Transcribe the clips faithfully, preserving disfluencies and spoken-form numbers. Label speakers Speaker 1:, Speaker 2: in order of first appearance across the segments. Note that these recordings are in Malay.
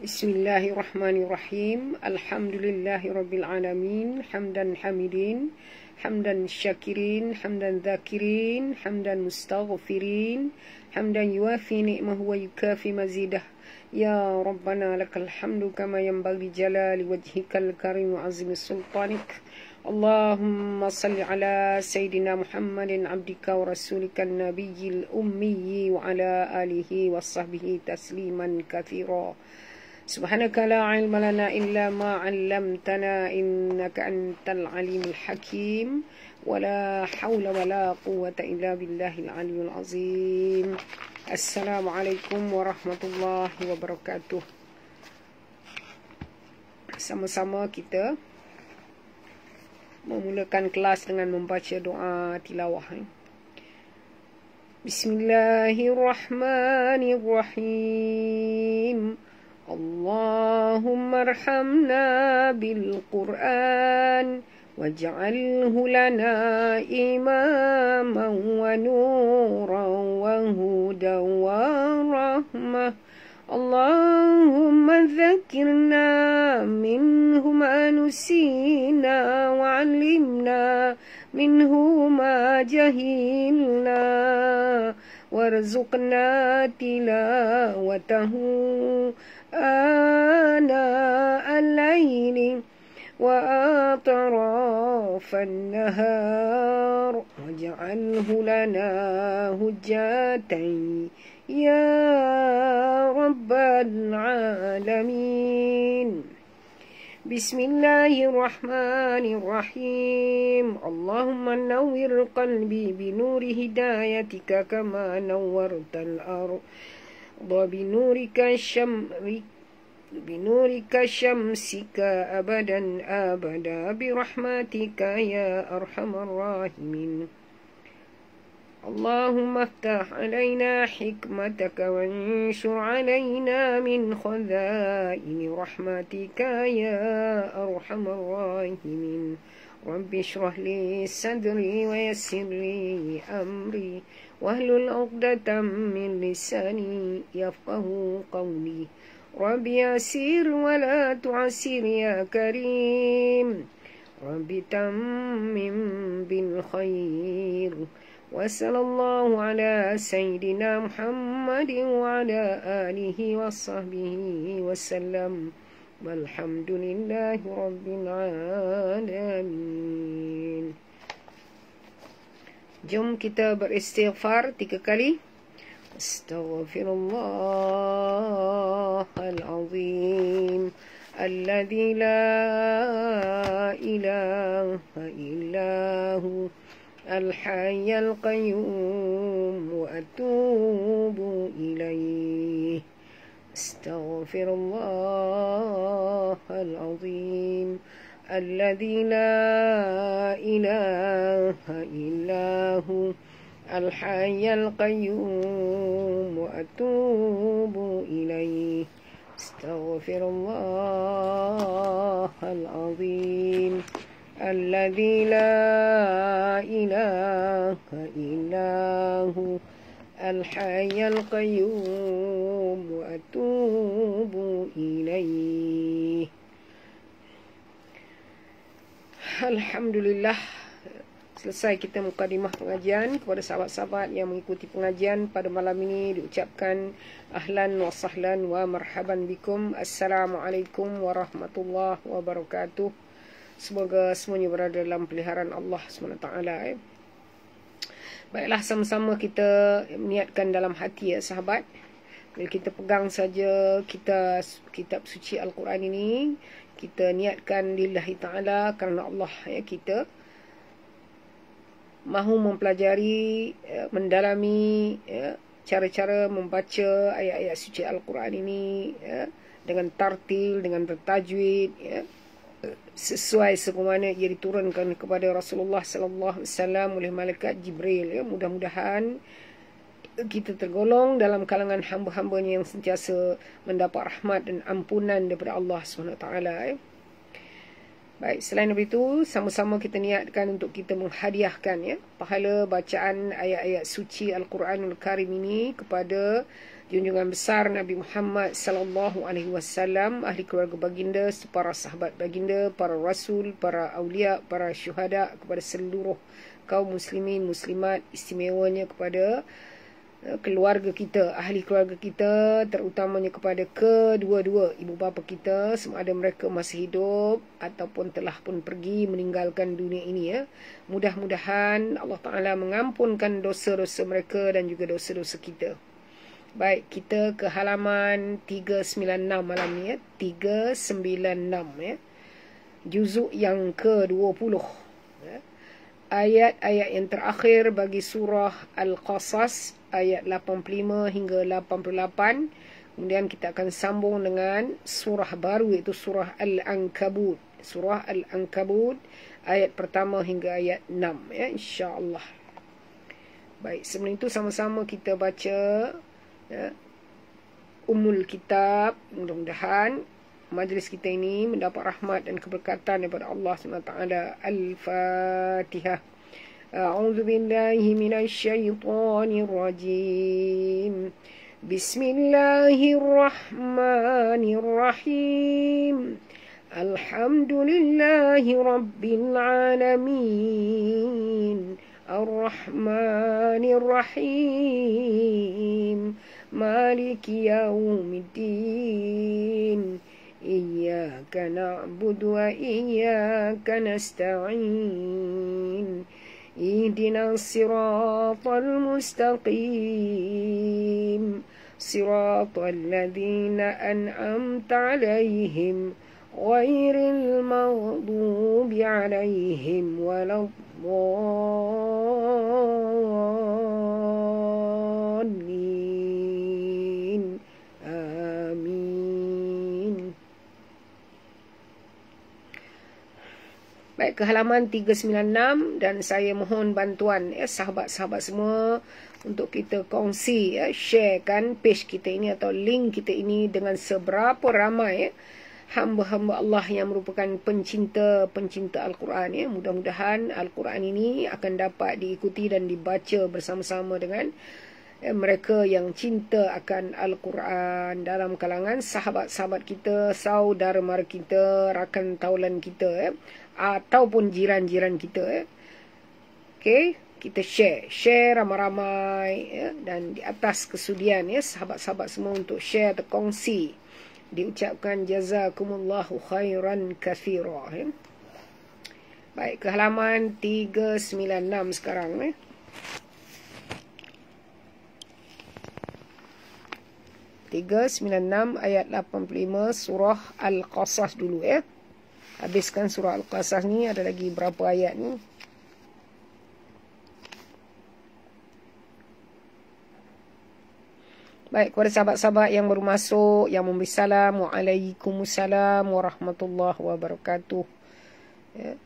Speaker 1: Bismillahirrahmanirrahim. Alhamdulillahirabbil alamin. Hamdan hamidin, hamdan syakirin, hamdan dzakirin, hamdan mustaghfirin, hamdan yuafi ni'mahu wa yukafi mazidah. Ya Rabbana lakal hamdu kama yanbaghi jalali wajhikal karim wa azimi sultanik. Allahumma salli ala Sayyidina Muhammadin abdika wa rasulika nabiyil ummi wa ala alihi wa sahbihi tasliman kathira. Subhanaka la ilma lana illa ma 'allamtana innaka antal alimul hakim. Wala hawla wala quwwata illa billahil aliyyil azim. Assalamualaikum warahmatullahi wabarakatuh. Sama-sama kita memulakan kelas dengan membaca doa tilawah. Bismillahirrahmanirrahim. Allahumma arhamna bil Qur'an waj'alhu lana imaman wa nuran wa hudan wa rahmah. Allahumma dhakkirna minhu ma nusina wa 'allimna minhu ma jahilna warzuqna tilawatahu ana al-layli wa atrafan nahar waj'alhu lana hujjatan ya rabbal alamin. Bismillahirrahmanirrahim. Allahumma nawwir qalbi binuri hidayatika kama nawwartal arda binurika syamrik binurika syamsika abadan abada birahmatika ya arhamar rahimin. Allahumma aftah alaina hikmataka wanshur alaina min khazaini rahmatika ya arhamar rahimin. Rabbi shrah li sadri wa yassir li amri wahlul 'uqdatam min lisani yafqahu qawli. Rabbi yassir wa la tu'assir ya karim. Rabbi tammim bil khair. Wa sallallahu ala sayyidina Muhammadin wa ala alihi wa sahbihi wa sallam. Walhamdulillahi rabbil alamin. Jom kita beristighfar tiga kali. Astaghfirullahal azim alladzi la ilaha illahu الحي القيوم وأتوب إليه. استغفر الله العظيم الذي لا إله إلا هو الحي القيوم وأتوب إليه. استغفر الله العظيم الذي لا إله إلا هو الحي القيوم وأتوب إليه. Alhamdulillah, selesai kita mukadimah pengajian. Kepada sahabat-sahabat yang mengikuti pengajian pada malam ini diucapkan ahlan wa sahlan wa marhaban bikum. Assalamualaikum warahmatullahi wabarakatuh. Semoga semuanya berada dalam peliharaan Allah subhanahu wa taala. Eh. Baiklah, sama-sama kita niatkan dalam hati ya sahabat. Bila kita pegang saja kita kitab suci Al-Quran ini, kita niatkan lillahi ta'ala, kerana Allah ya. Kita mahu mempelajari, ya, mendalami ya, cara-cara membaca ayat-ayat suci Al-Quran ini ya, dengan tartil, dengan bertajwid ya, sesuai sebagaimana ia diturunkan kepada Rasulullah sallallahu alaihi wasallam oleh malaikat Jibril ya. Mudah-mudahan kita tergolong dalam kalangan hamba-hambanya yang sentiasa mendapat rahmat dan ampunan daripada Allah subhanahu wa taala ya. Baik, selain daripada itu, sama-sama kita niatkan untuk kita menghadiahkan ya pahala bacaan ayat-ayat suci Al-Quranul Karim ini kepada junjungan besar Nabi Muhammad sallallahu alaihi wasallam, ahli keluarga baginda, para sahabat baginda, para rasul, para aulia, para syuhada, kepada seluruh kaum muslimin muslimat, istimewanya kepada keluarga kita, ahli keluarga kita, terutamanya kepada kedua-dua ibu bapa kita, sama ada mereka masih hidup ataupun telah pun pergi meninggalkan dunia ini ya. Mudah-mudahan Allah Ta'ala mengampunkan dosa-dosa mereka dan juga dosa-dosa kita. Baik, kita ke halaman tiga sembilan enam malam ni ya. tiga sembilan enam ya. Juzuk yang ke dua puluh ya. Ayat-ayat yang terakhir bagi surah Al-Qasas, ayat lapan puluh lima hingga lapan puluh lapan. Kemudian kita akan sambung dengan surah baru, iaitu surah Al-Ankabut. Surah Al-Ankabut, ayat pertama hingga ayat enam ya, insya-Allah. Baik, sebelum itu sama-sama kita baca ya, Ummul Kitab. Mudah-mudahan majlis kita ini mendapat rahmat dan keberkatan daripada Allah subhanahu wa taala. Al-Fatihah. A'udzu billahi minasyaitonir rajim. Bismillahirrahmanirrahim. Alhamdulillahi rabbil alamin. Ar-Rahmanir Rahim. Maliki yaumiddin. Iyyaka na'budu wa iyyaka nasta'in. Ihdinas siratal mustaqim. Siratal ladzina an'amta 'alaihim ghairil maghdubi 'alaihim waladdallin. Amin. Baik, ke halaman tiga sembilan enam, dan saya mohon bantuan ya sahabat-sahabat semua untuk kita kongsi ya, sharekan page kita ini atau link kita ini dengan seberapa ramai ya hamba-hamba Allah yang merupakan pencinta-pencinta Al-Quran ya. Mudah-mudahan Al-Quran ini akan dapat diikuti dan dibaca bersama-sama dengan ya, mereka yang cinta akan Al-Quran dalam kalangan sahabat-sahabat kita, saudara mara kita, rakan taulan kita ya, ataupun jiran-jiran kita ya. Okey, kita share, share ramai-ramai ya, dan di atas kesudian ya sahabat-sahabat semua untuk share atau kongsi, diucapkan jazakumullahu khairan katsira ya. Baik, ke halaman tiga sembilan enam sekarang ya. tiga sembilan enam ayat lapan puluh lima surah Al-Qasas dulu ya. Habiskan surah Al-Qasas ni, ada lagi berapa ayat ni? Baik, kepada sahabat-sahabat yang baru masuk, yang memberi salam, waalaikumsalam warahmatullahi wabarakatuh ya.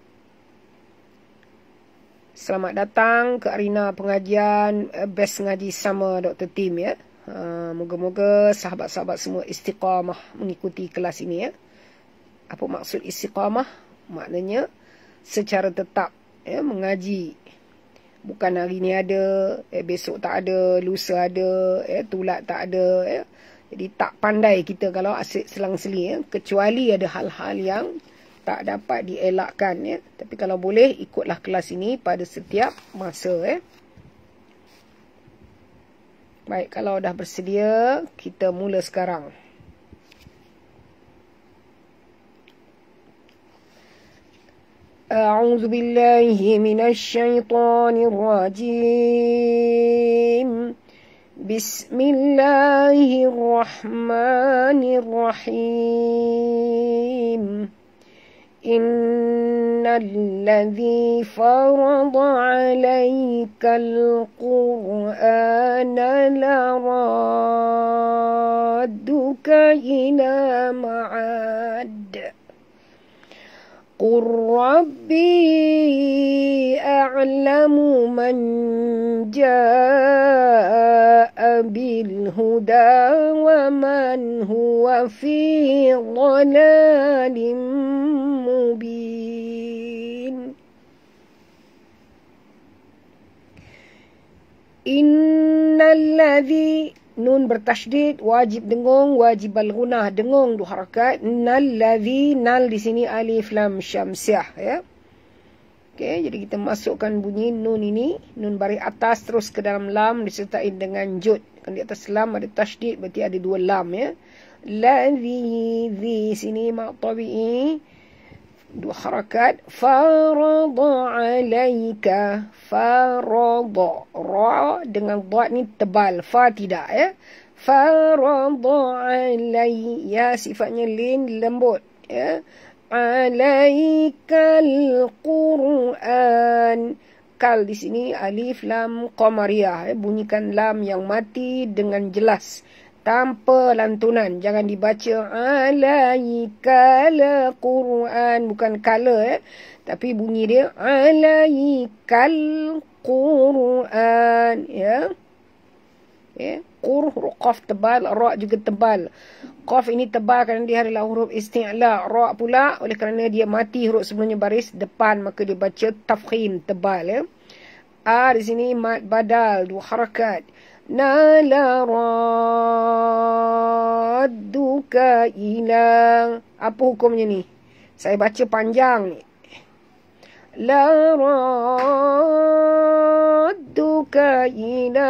Speaker 1: Selamat datang ke arena pengajian Best Ngaji Sama Doktor Tim ya. Moga-moga sahabat-sahabat semua istiqamah mengikuti kelas ini ya. Apa maksud istiqamah? Maknanya secara tetap ya, mengaji. Bukan hari ni ada, eh, besok tak ada, lusa ada, eh, tulat tak ada ya. Jadi tak pandai kita kalau asyik selang-seli ya. Kecuali ada hal-hal yang tak dapat dielakkan ya. Tapi kalau boleh, ikutlah kelas ini pada setiap masa ya. Baik, kalau dah bersedia, kita mula sekarang. A'udzu billahi minasy syaithanir rajim. Bismillahirrahmanirrahim. Innalladzi farada 'alaikal Qur'ana laradduka ila ma'ad. Qur rabbi a'lam a'lamu man jaa bil huda wa man huwa fi dhalalim mubin. Innal ladzi, nun bertasydid, wajib dengung, wajib al-gunah, dengung dua harakat. Innal ladzi, nal di sini alif lam syamsiah, ya. Okey, jadi kita masukkan bunyi nun ini, nun baris atas terus ke dalam lam disertai dengan jud. Kan di atas lam ada tasydid, berarti ada dua lam, ya. Ladzi, di sini mak tabi'i, dua harakat. Farada alaika, farada, ra dengan dha ni tebal, fa tidak, ya. Farada alai, ya sifatnya lin, lembut, ya. Alaikal Quran, kal di sini alif lam qamariyah, ya. Bunyikan lam yang mati dengan jelas tanpa lantunan, jangan dibaca alaikal Quran, bukan kala, ya. Tapi bunyi dia alaikal Quran, ya. Ya, qur, huruf qaf tebal, ra juga tebal. Qaf ini tebal kerana dia adalah huruf isti'la. Ra pula oleh kerana dia mati huruf sebelumnya baris depan, maka dia baca tafkhim, tebal, ya. A di sini mad badal, dua harakat. Nala radduka ila, apa hukumnya ni? Saya baca panjang ni. La radduka ila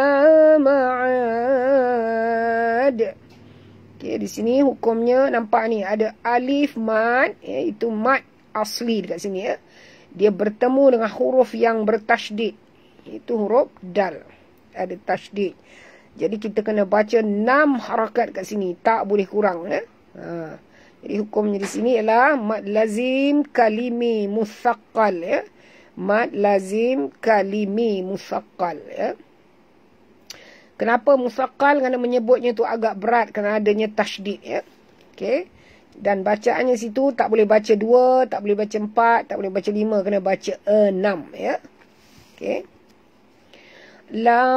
Speaker 1: ma'ad. Okay, di sini hukumnya nampak ni ada alif mad, iaitu mad asli dekat sini, ya. Dia bertemu dengan huruf yang bertasydid, itu huruf dal, ada tasydid. Jadi kita kena baca enam harakat kat sini, tak boleh kurang, ya. Ha. Jadi hukumnya di sini ialah mad lazim kalimi musaqqal, ya. Mad lazim kalimi musaqqal, ya. Kenapa musaqqal? Kerana menyebutnya tu agak berat kerana adanya tasydid, ya. Okey. Dan bacaannya situ tak boleh baca dua, tak boleh baca empat, tak boleh baca lima, kena baca enam, ya. Okey. La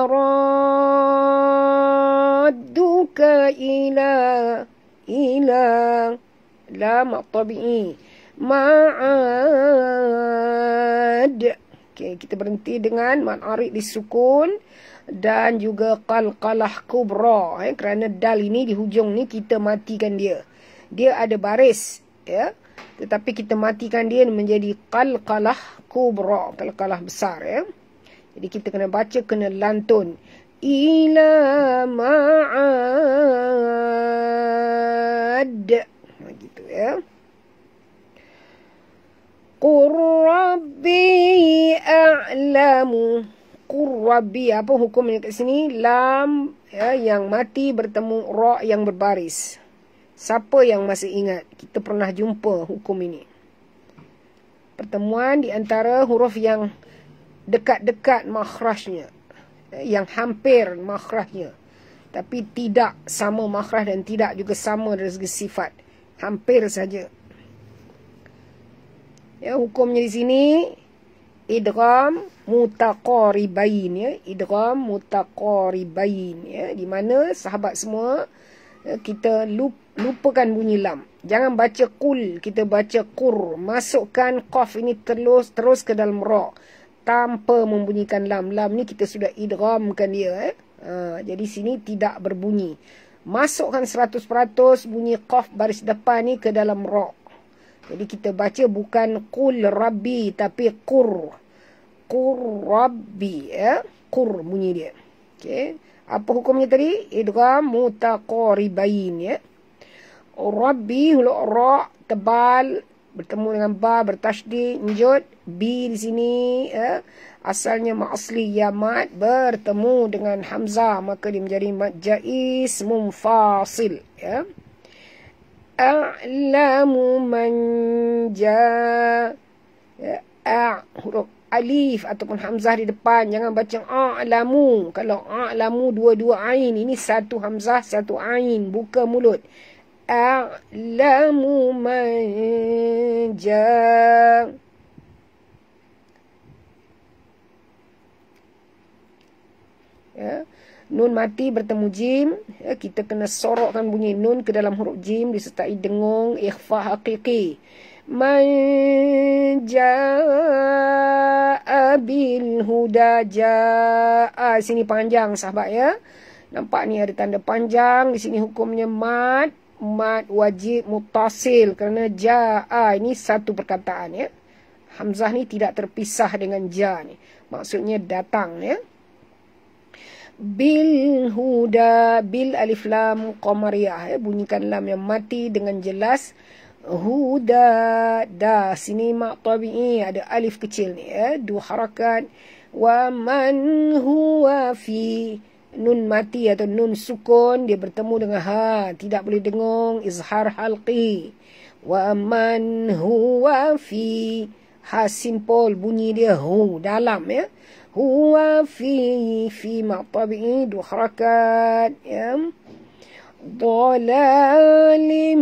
Speaker 1: radduka ila, ila, la maqtabi'i, ma'ad. Okay, kita berhenti dengan mad arid disukun dan juga qalqalah kubra, eh, kerana dal ini di hujung ni kita matikan dia. Dia ada baris, ya. Tetapi kita matikan dia menjadi qalqalah kubra, qalqalah besar, ya. Jadi kita kena baca, kena lantun. Ila ma'ad. Begitu, ya. Qur rabbi a'lamu. Qur rabbi, apa hukumnya kat sini? Lam, ya, yang mati bertemu ra yang berbaris. Siapa yang masih ingat? Kita pernah jumpa hukum ini. Pertemuan di antara huruf yang dekat-dekat makhrajnya, yang hampir makhrajnya, tapi tidak sama makhraj dan tidak juga sama dari segi sifat, hampir saja. Ya, hukumnya di sini idgham mutaqaribain, ya, idgham mutaqaribain, ya, di mana sahabat semua, ya, kita lup, lupakan bunyi lam. Jangan baca qul, kita baca qur. Masukkan qaf ini terus terus ke dalam ra tanpa membunyikan lam. Lam ni kita sudah idghamkan dia, eh. Ha, jadi sini tidak berbunyi. Masukkan seratus peratus bunyi qaf baris depan ni ke dalam ra. Jadi kita baca bukan qul rabbi tapi qur. Qur rabbi, ya. Qur bunyi dia. Okey. Apa hukumnya tadi? Idgham mutaqaribain, ya. Rabbi huruf ra tebal bertemu dengan ba bertasydid, njud. B di sini, ya, asalnya mak asli ya mad bertemu dengan hamzah, maka dia menjadi mad jaiz munfasil, ya. A'lamu man ja, ya, a huruf alif ataupun hamzah di depan, jangan baca a'lamu. Kalau a'lamu dua-dua ain, ini satu hamzah satu ain, buka mulut. A'lamu man ja. Ya. Nun mati bertemu jim, ya, kita kena sorokkan bunyi nun ke dalam huruf jim disertai dengung ikhfa hakiki. Man jaa bil huda jaa. Sini panjang sahabat ya. Nampak ni ada tanda panjang. Di sini hukumnya mad, mad wajib muttasil kerana jaa ini satu perkataan ya. Hamzah ni tidak terpisah dengan ja ni. Maksudnya datang ya. Bil huda, bil alif lam qamariyah ya. Bunyikan lam yang mati dengan jelas. Huda, da. Sini mak tabi'i ada alif kecil ni ya. Dua harakat. Wa man huwa fi. Nun mati atau nun sukun dia bertemu dengan ha. Tidak boleh dengung. Izhar halqi. Wa man huwa fi. Ha simpol bunyi dia hu dalam ya. Huwa fi fi maqtabi'i dua harakat ya. Dhalalim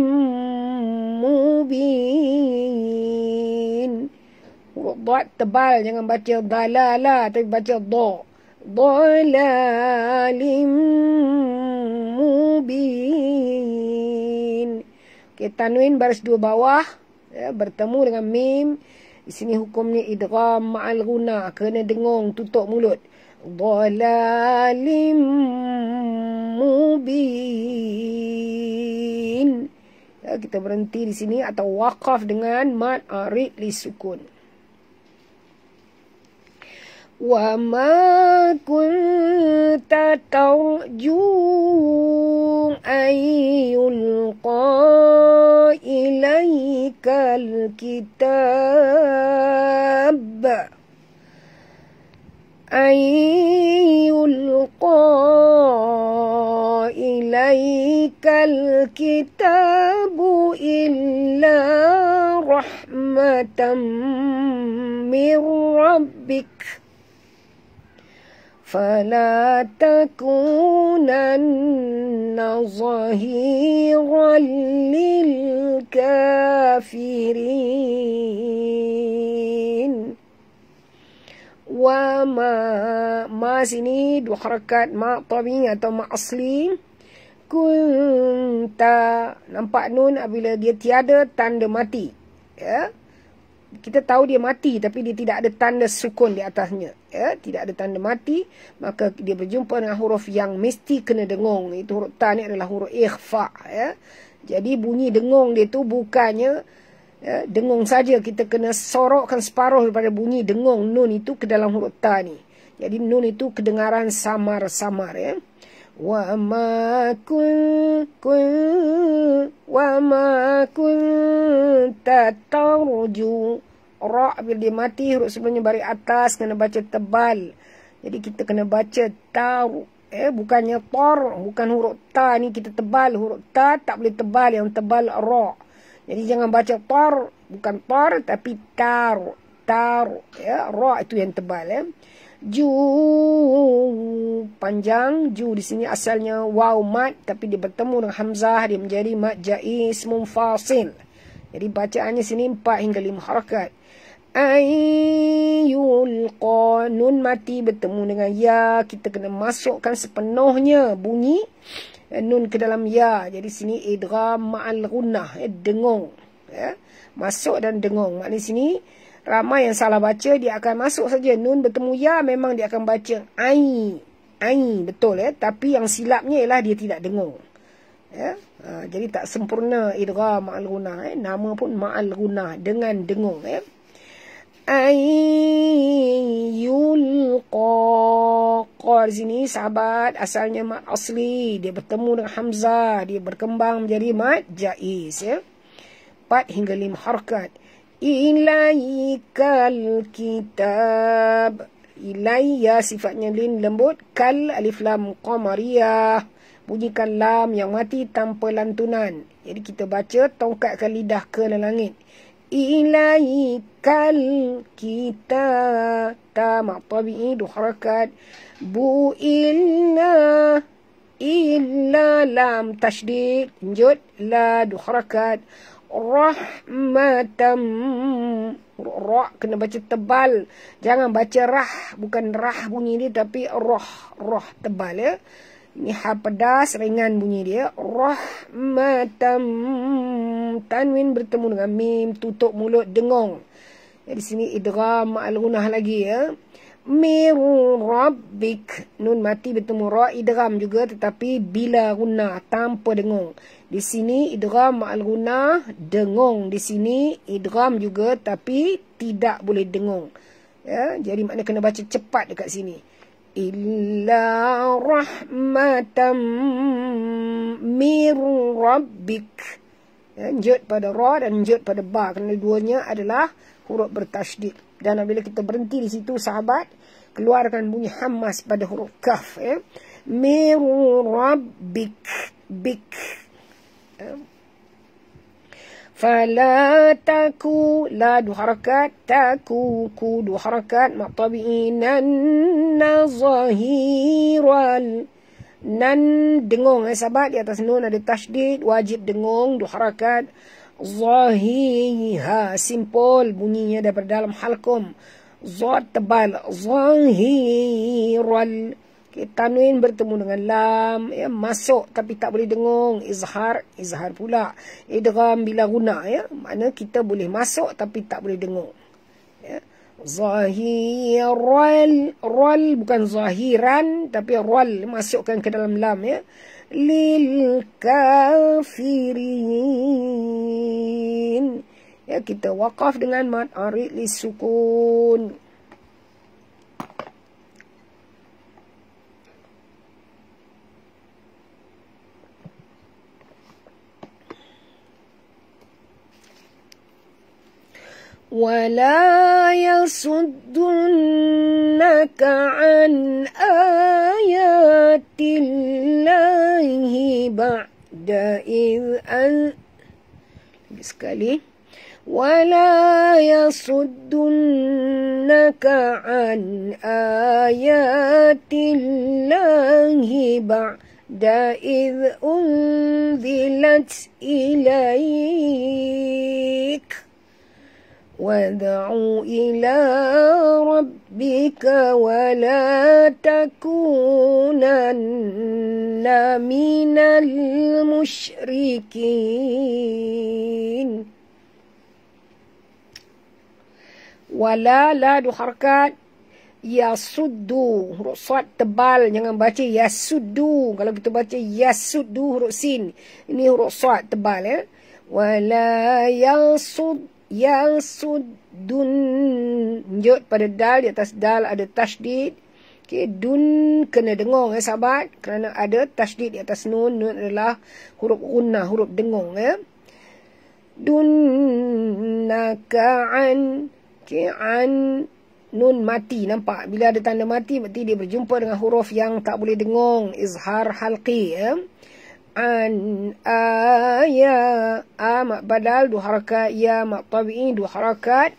Speaker 1: mubin. Huruf dad tebal, jangan baca dalala tapi baca dha. Dhalalim mubin. Okey, tanwin baris dua bawah ya, bertemu dengan mim. Di sini hukumnya idgham ma'al ghunna, kena dengung tutup mulut. Dhalalim mubin. Ya, kita berhenti di sini atau waqaf dengan mad arid li sukun. Wa ma kunta tarju ayyulqa ilaikal kitab ayyulqa ilaikal kitabu illa rahmatan min rabbik فلا تكونن ظهيرا للكافرين. وما ما sini dua harakat ma tabi atau ma asli. Kunta, nampak nun apabila dia tiada tanda mati ya. Kita tahu dia mati tapi dia tidak ada tanda sukun di atasnya ya, tidak ada tanda mati, maka dia berjumpa dengan huruf yang mesti kena dengung. Itu huruf ta ni adalah huruf ikhfa ya. Jadi bunyi dengung dia tu bukannya ya, dengung saja, kita kena sorokkan separuh daripada bunyi dengung nun itu ke dalam huruf ta ni. Jadi nun itu kedengaran samar-samar ya. Wa ma kun kun wa ma kunta tarju. Ra bila dia mati huruf sebelumnya baris atas kena baca tebal. Jadi kita kena baca taru eh bukannya tor, bukan huruf ta ni kita tebal, huruf ta tak boleh tebal, yang tebal ra. Jadi jangan baca tor, bukan tor tapi taru, taru ya, ra itu yang tebal ya. Ju panjang, ju di sini asalnya waw mad tapi dia bertemu dengan hamzah, dia menjadi mad jaiz munfasil. Jadi bacaannya sini empat hingga lima harakat. Ayyulqa, nun mati bertemu dengan ya, kita kena masukkan sepenuhnya bunyi nun ke dalam ya. Jadi sini idgham ma'al ghunnah, eh, dengung ya. Masuk dan dengung. Maknanya sini ramai yang salah baca, dia akan masuk saja nun bertemu ya, memang dia akan baca ai, ai betul ya, tapi yang silapnya ialah dia tidak dengung ya. Ha, jadi tak sempurna idgham ma'al ghunnah eh. Nama pun ma'al ghunnah, dengan dengung ya. Ayyulqa, qa di sini sahabat asalnya mad asli, dia bertemu dengan hamzah, dia berkembang menjadi mad jaiz ya. empat hingga lima harakat. Ilaikal kitab, ilaiya sifatnya lin lembut, kal alif lam qamariyah, bunyikan lam yang mati tanpa lantunan. Jadi kita baca tongkatkan lidah ke langit. Ilaikal kita, ta mak tabi'i dua harakat. Bu illa, illa lam tasydid, lanjut la dua harakat. Rahmatam, Huruf ra kena baca tebal. Jangan baca rah. Bukan rah bunyi dia, tapi roh. Roh tebal ya. Ini ha pedas, ringan bunyi dia. Rahmatam. Tanwin bertemu dengan mim. Tutup mulut, dengung. Ya, di sini idgham ma'al gunah lagi ya. Mir rabbik. Nun mati bertemu ra, idgham juga, tetapi bila gunah, tanpa dengung. Di sini idgham ma'al gunah, dengung. Di sini idgham juga, tapi tidak boleh dengung. Ya, jadi makna kena baca cepat dekat sini. Illa rahmatam mir rabbik. Ya, njut pada ra dan njut pada ba. Kerana duanya adalah huruf bertasydid. Dan bila kita berhenti di situ, sahabat, keluarkan bunyi hamas pada huruf kaf. Ya. Mir rabbik. Bik. Ya. Fala taku, la dua harakat, taku, ku dua harakat, maqtabi'inan zahiran. Nan dengung eh, sahabat, di atas nun ada tasydid, wajib dengung, dua harakat. Zahiha, simple bunyinya daripada dalam halkum. Zat tebal, zahiral. Okay, tanwin bertemu dengan lam, ya, masuk tapi tak boleh dengung. Izhar, izhar pula. Idgham bila guna, ya, makna kita boleh masuk tapi tak boleh dengung. Ya. Zahiral, ral bukan zahiran, tapi ral masukkan ke dalam lam, ya. Lil kafirin. Ya, kita waqaf dengan mad arid li sukun. ولا يصدنك عن آيات الله بعد إذ أن sekali ولا يصدنك عن آيات الله بعد إذ أنزلت إليك وادع إلى ربك ولا تكونن من المشركين. ولا لا dua harakat. Yasuddu, huruf sad tebal, jangan baca yasuddu. Kalau kita baca yasuddu huruf sin, ini huruf sad tebal ya. Wala yasud, yasudun, njut pada dal, di atas dal ada tasydid. Okay, dun kena dengung ya sahabat, kerana ada tasydid di atas nun. Nun adalah huruf gunnah, huruf dengung ya. Dunnaka'an, okay, an nun mati, nampak? Bila ada tanda mati, berarti dia berjumpa dengan huruf yang tak boleh dengung. Izhar halqi ya. An aya, a mak badal dua harakat, ya mak tabi'i dua harakat.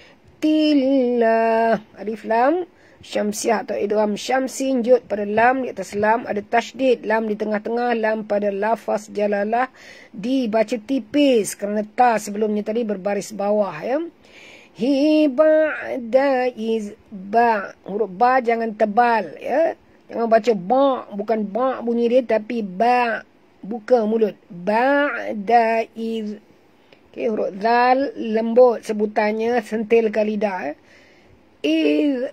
Speaker 1: Tilla, alif lam syamsiah atau idgham syamsi, njut pada lam, di atas lam ada tasydid, lam di tengah-tengah, lam pada lafaz jalalah dibaca tipis kerana ta sebelumnya tadi berbaris bawah ya. Hi ba'da iz ba, huruf ba jangan tebal ya. Jangan baca ba, bukan ba bunyi dia, tapi ba. Buka mulut. Ba'da iz. Okay, huruf zal lembut sebutannya, sentil ke lidah. Iz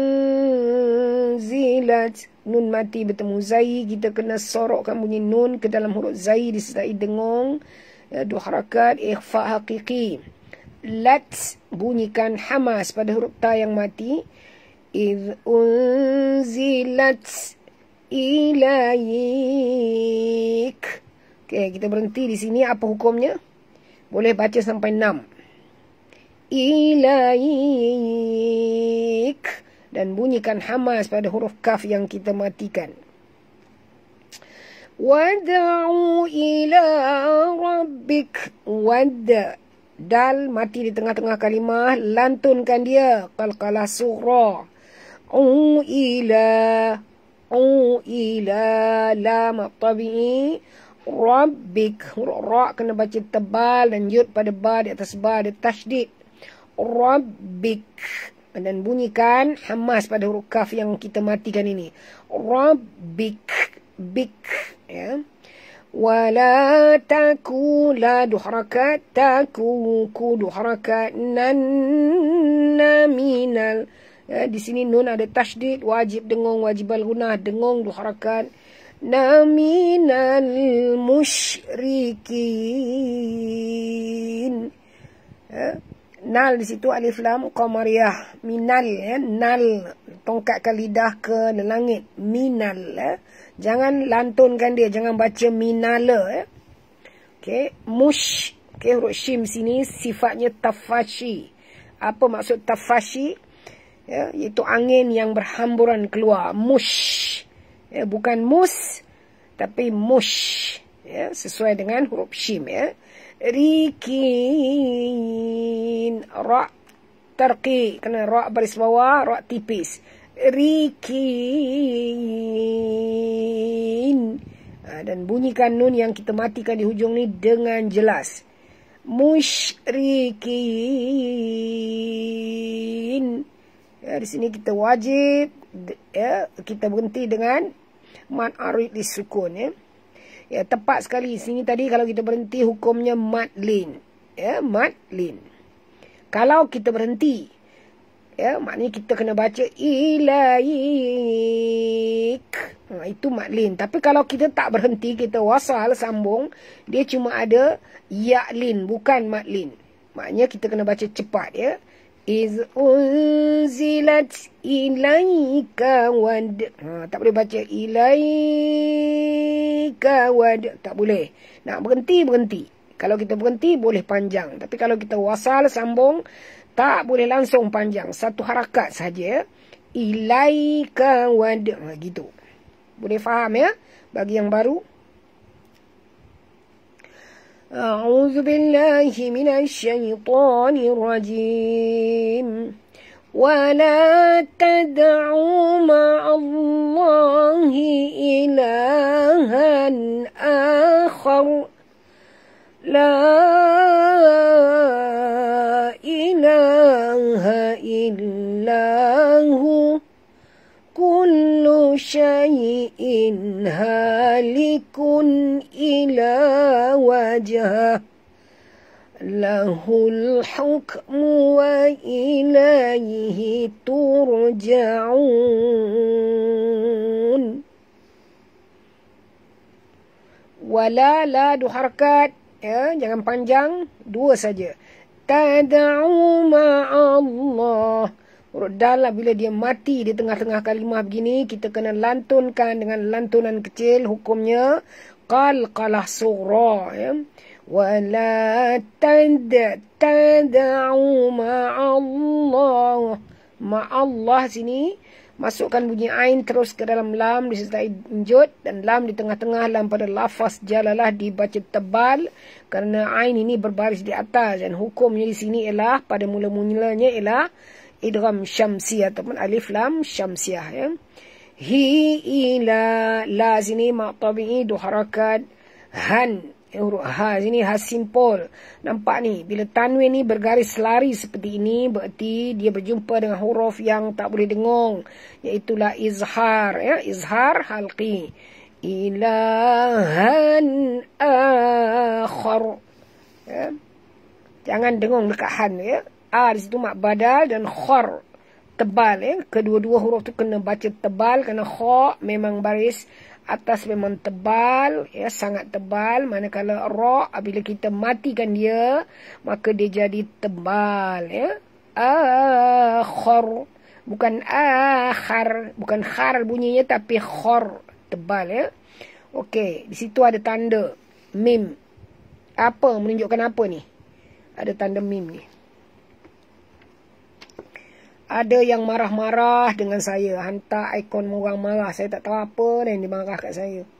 Speaker 1: unzilat, nun mati bertemu zai, kita kena sorokkan bunyi nun ke dalam huruf zai disertai dengung. Ya, dua harakat, ikhfa haqiqi. Lat, bunyikan hamas pada huruf ta yang mati. Iz unzilat ilaik. Okey, kita berhenti di sini. Apa hukumnya? Boleh baca sampai enam. Ilaik. Dan bunyikan hamas pada huruf kaf yang kita matikan. Wad'u ila rabbik. Wad. Dal mati di tengah-tengah kalimah. Lantunkan dia. Qalqalah sughra. U ila. U ila lam tabi'i rabbik. Huruf ra kena baca tebal dan yud pada ba, di atas ba ada tasydid. Rabbik. Dan bunyikan hamas pada huruf kaf yang kita matikan ini. Rabbik. Bik. Ya. Wala taku la dua harakat. Taku ku dua harakat. Nanna minal. Ya, di sini nun ada tasydid. Wajib dengung. Wajib al-gunah. Dengung dua harakat. Naminal musyrikin. Ya. Nal di situ alif lam qamariyah. Minal, ya. Nal, tongkatkan lidah ke langit. Minal, ya. Jangan lantunkan dia, jangan baca minala, ya. Okey, mush, okey, huruf shim sini sifatnya tafashi. Apa maksud tafashi? Ya, iaitu angin yang berhamburan keluar. Mush, ya, bukan mus tapi mush, ya, sesuai dengan huruf shim, ya. Rikin, ra tarqi, kena ra baris bawah, ra tipis. Rikin, ha, dan bunyikan nun yang kita matikan di hujung ni dengan jelas. Musyrikin, ya, di sini kita wajib, ya, kita berhenti dengan mad arid disukun, ya. Ya, tepat sekali. Sini tadi kalau kita berhenti hukumnya mad lin. Ya, mad lin. Kalau kita berhenti, ya, maknanya kita kena baca ilaik. Ha, itu mad lin. Tapi kalau kita tak berhenti, kita wasal sambung, dia cuma ada ya lin, bukan mad lin. Maknanya kita kena baca cepat, ya. Iz unzilat ilaika wad. Ha, tak boleh baca ilaika wad. Tak boleh. Nak berhenti, berhenti. Kalau kita berhenti, boleh panjang. Tapi kalau kita wasal, sambung, tak boleh langsung panjang. Satu harakat saja. Ilaika wad. Ha, gitu. Boleh faham, ya? Bagi yang baru. أعوذ بالله من الشيطان الرجيم ولا تدعوا مع الله إلها آخر لا إله إلا هو كل شيء هالك إلى وجهه له الحكم وإليه ترجعون. Wala, la, dua harakat, ya, jangan panjang, dua saja. Tad'u ma'allah. Huruf dal bila dia mati di tengah-tengah kalimah begini, kita kena lantunkan dengan lantunan kecil. Hukumnya qalqalah sughra, ya. Wala tad tad'u ma'allah. Ma'allah sini masukkan bunyi ain terus ke dalam lam disertai njud, dan lam di tengah-tengah. Lam pada lafaz jalalah dibaca tebal kerana ain ini berbaris di atas, dan hukumnya di sini ialah pada mula-mulanya ialah idgham syamsiyah ataupun alif lam syamsiyah, ya. Hi ila, la sini mak tabi'i dua harakat. Han, huruf ha sini ha simpul. Nampak ni, bila tanwin ni bergaris lari seperti ini, berarti dia berjumpa dengan huruf yang tak boleh dengung, iaitulah izhar, ya, izhar halqi. Ilahan akhar, ya. Jangan dengung dekat han, ya. A di situ mak badal dan khar tebal, ya. Kedua-dua huruf tu kena baca tebal kerana kha memang baris atas memang tebal, ya, sangat tebal. Manakala ra apabila kita matikan dia maka dia jadi tebal, ya. Akhar, bukan akhar, bukan khar bunyinya tapi khar, tebal, ya. Okey, di situ ada tanda mim. Apa menunjukkan apa ni? Ada tanda mim ni. Ada yang marah-marah dengan saya. Hantar ikon orang marah. Saya tak tahu apa yang dimarah kat saya.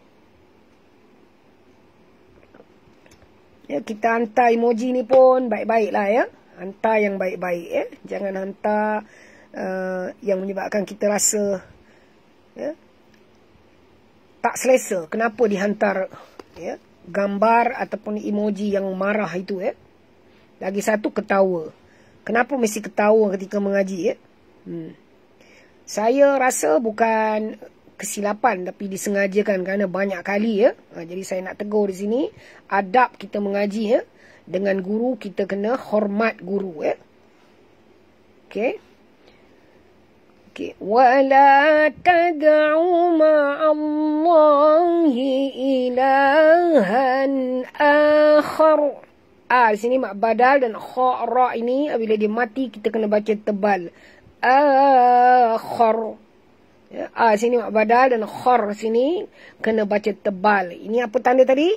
Speaker 1: Ya, kita hantar emoji ni pun baik-baik lah, ya. Hantar yang baik-baik, ya. Jangan hantar uh, yang menyebabkan kita rasa, ya, tak selesa. Kenapa dihantar, ya, gambar ataupun emoji yang marah itu, ya. Lagi satu, ketawa. Kenapa mesti ketawa ketika mengaji? Ya? Hmm. Saya rasa bukan kesilapan tapi disengajakan kerana banyak kali ya. Ha, jadi saya nak tegur di sini, adab kita mengaji ya. Dengan guru kita kena hormat guru ya. Okey. Okey, wala tad'u ma'allahi ilahan akhar. Ah, di sini mak badal dan kha ra ini bila dia mati kita kena baca tebal. Akhar. Ya, ah sini mak badal dan khar sini kena baca tebal. Ini apa tanda tadi?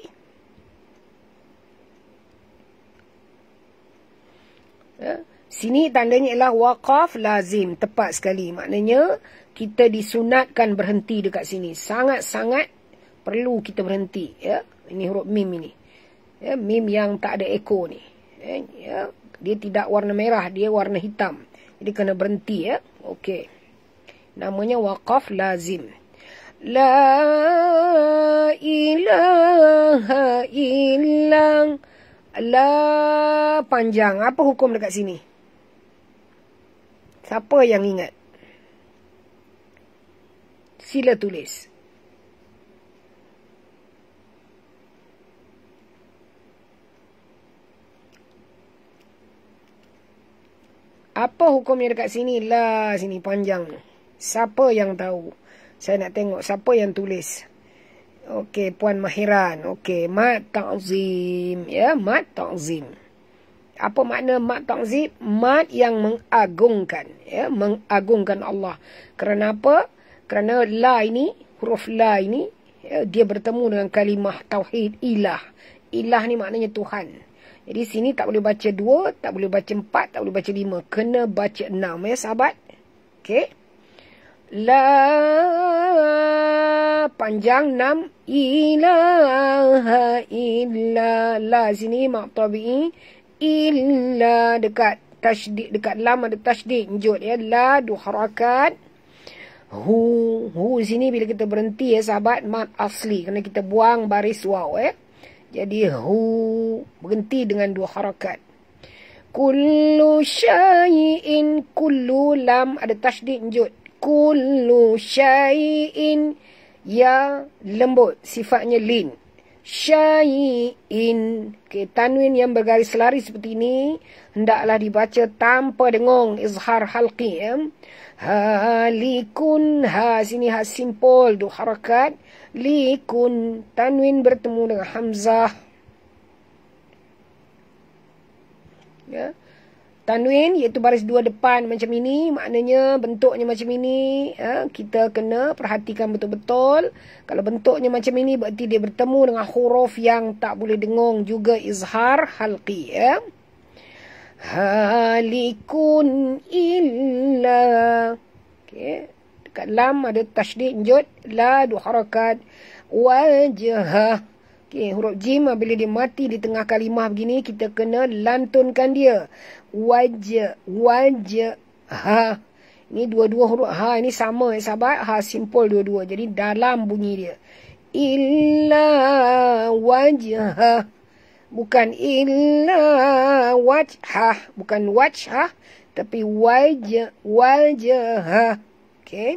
Speaker 1: Ya, sini tandanya ialah waqaf lazim, tepat sekali. Maknanya kita disunatkan berhenti dekat sini. Sangat-sangat perlu kita berhenti. Ya, ini huruf mim ini. Ya, mim yang tak ada eko ni. Ya, ya, dia tidak warna merah, dia warna hitam. Jadi kena berhenti ya. Okey. Namanya waqaf lazim. La ilaha illa. La panjang. Apa hukum dekat sini? Siapa yang ingat? Sila tulis. Apa hukumnya dekat sini? La sini panjang. Siapa yang tahu? Saya nak tengok siapa yang tulis. Okey, Puan Mahiran. Okey, mat ta'zim. Ya, mat ta'zim. Apa makna mat ta'zim? Mat yang mengagungkan. Ya, mengagungkan Allah. Kerana apa? Kerana la ini, huruf la ini, ya, dia bertemu dengan kalimah tauhid ilah. Ilah ni maknanya Tuhan. Jadi sini tak boleh baca dua, tak boleh baca empat, tak boleh baca lima. Kena baca enam ya sahabat. Okey. La panjang enam. Ilaha illa. La sini mak tabi'i. Illa dekat tasydid, dekat lam ada tasydid. Njut ya. La dua harakat. Hu. Hu sini bila kita berhenti ya sahabat. Mat asli. Kerana kita buang baris waw ya. Jadi hu. Berhenti dengan dua harakat. Kullu syai'in. Kullu lam ada tasydid njut. Kullu syai'in. Ya lembut. Sifatnya lin. Syai'in. Okay, tanwin yang bergaris lari seperti ini. Hendaklah dibaca tanpa dengung. Izhar halqi. Ya. Halikun. Ha sini ha simpul. Dua harakat. Likun. Tanwin bertemu dengan hamzah. Ya. Tanwin iaitu baris dua depan macam ini. Maknanya bentuknya macam ini. Ya, kita kena perhatikan betul-betul. Kalau bentuknya macam ini berarti dia bertemu dengan huruf yang tak boleh dengung. Juga izhar halqi. Ya. Halikun illa. Okay. Dekat lam ada tasydid njut. La dua harakat. Wajah. Okay, huruf jim bila dia mati di tengah kalimah begini, kita kena lantunkan dia. Wajah, wajah, ha. Ini dua-dua huruf ha ini sama ya sahabat. Ha simpul dua-dua. Jadi dalam bunyi dia. Illa wajah. Bukan illa wajhah. Bukan wajhah. Tapi wajah, wajah. Okay.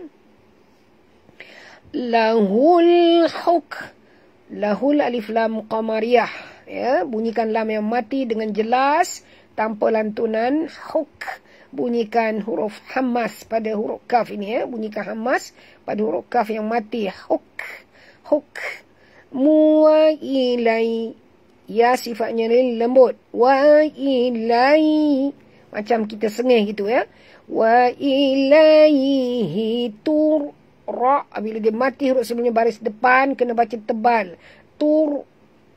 Speaker 1: Lahul huk. Lahul alif lam qamariyah. Ya, bunyikan lam yang mati dengan jelas tanpa lantunan. Huk. Bunyikan huruf hamas pada huruf kaf ini ya. Bunyikan hamas pada huruf kaf yang mati. Huk. Huk. Wa ilai. Ya sifatnya lembut. Wa ilai. Macam kita sengih gitu ya. Wa ilaihi tur. Ra, bila dia mati huruf sebelumnya baris depan kena baca tebal. Tur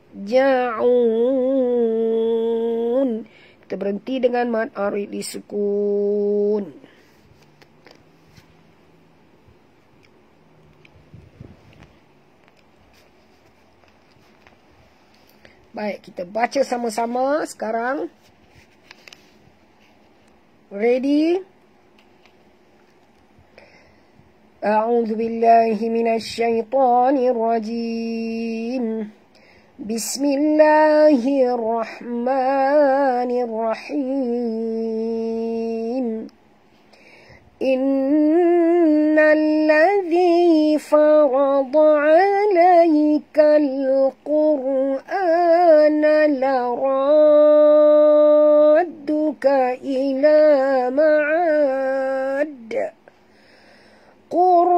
Speaker 1: ja'un. Kita berhenti dengan mad arid disukun. Baik, kita baca sama-sama sekarang. Ready? أعوذ بالله من الشيطان الرجيم Bismillahirrahmanirrahim. Innalladzi farada 'alaikal Qur'ana laradduka ila ma'ad. Qur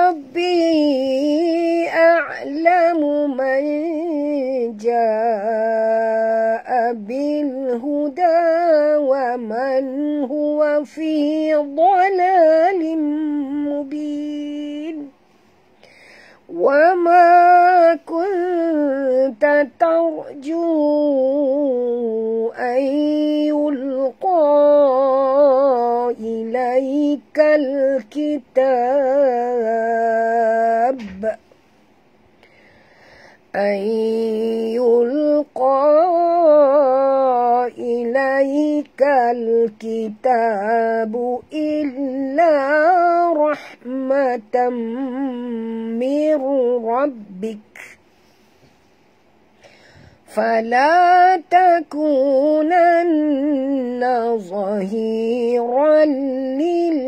Speaker 1: rabbi a'lamu man jaa'a bil huda wa man huwa fi dhalalin mubin. Wa ma kunta tarju an yulqa ilaikal kitab an yulqa ilaikal kitabu illa rahmatan min rabbik. Fala takunanna zahiran lil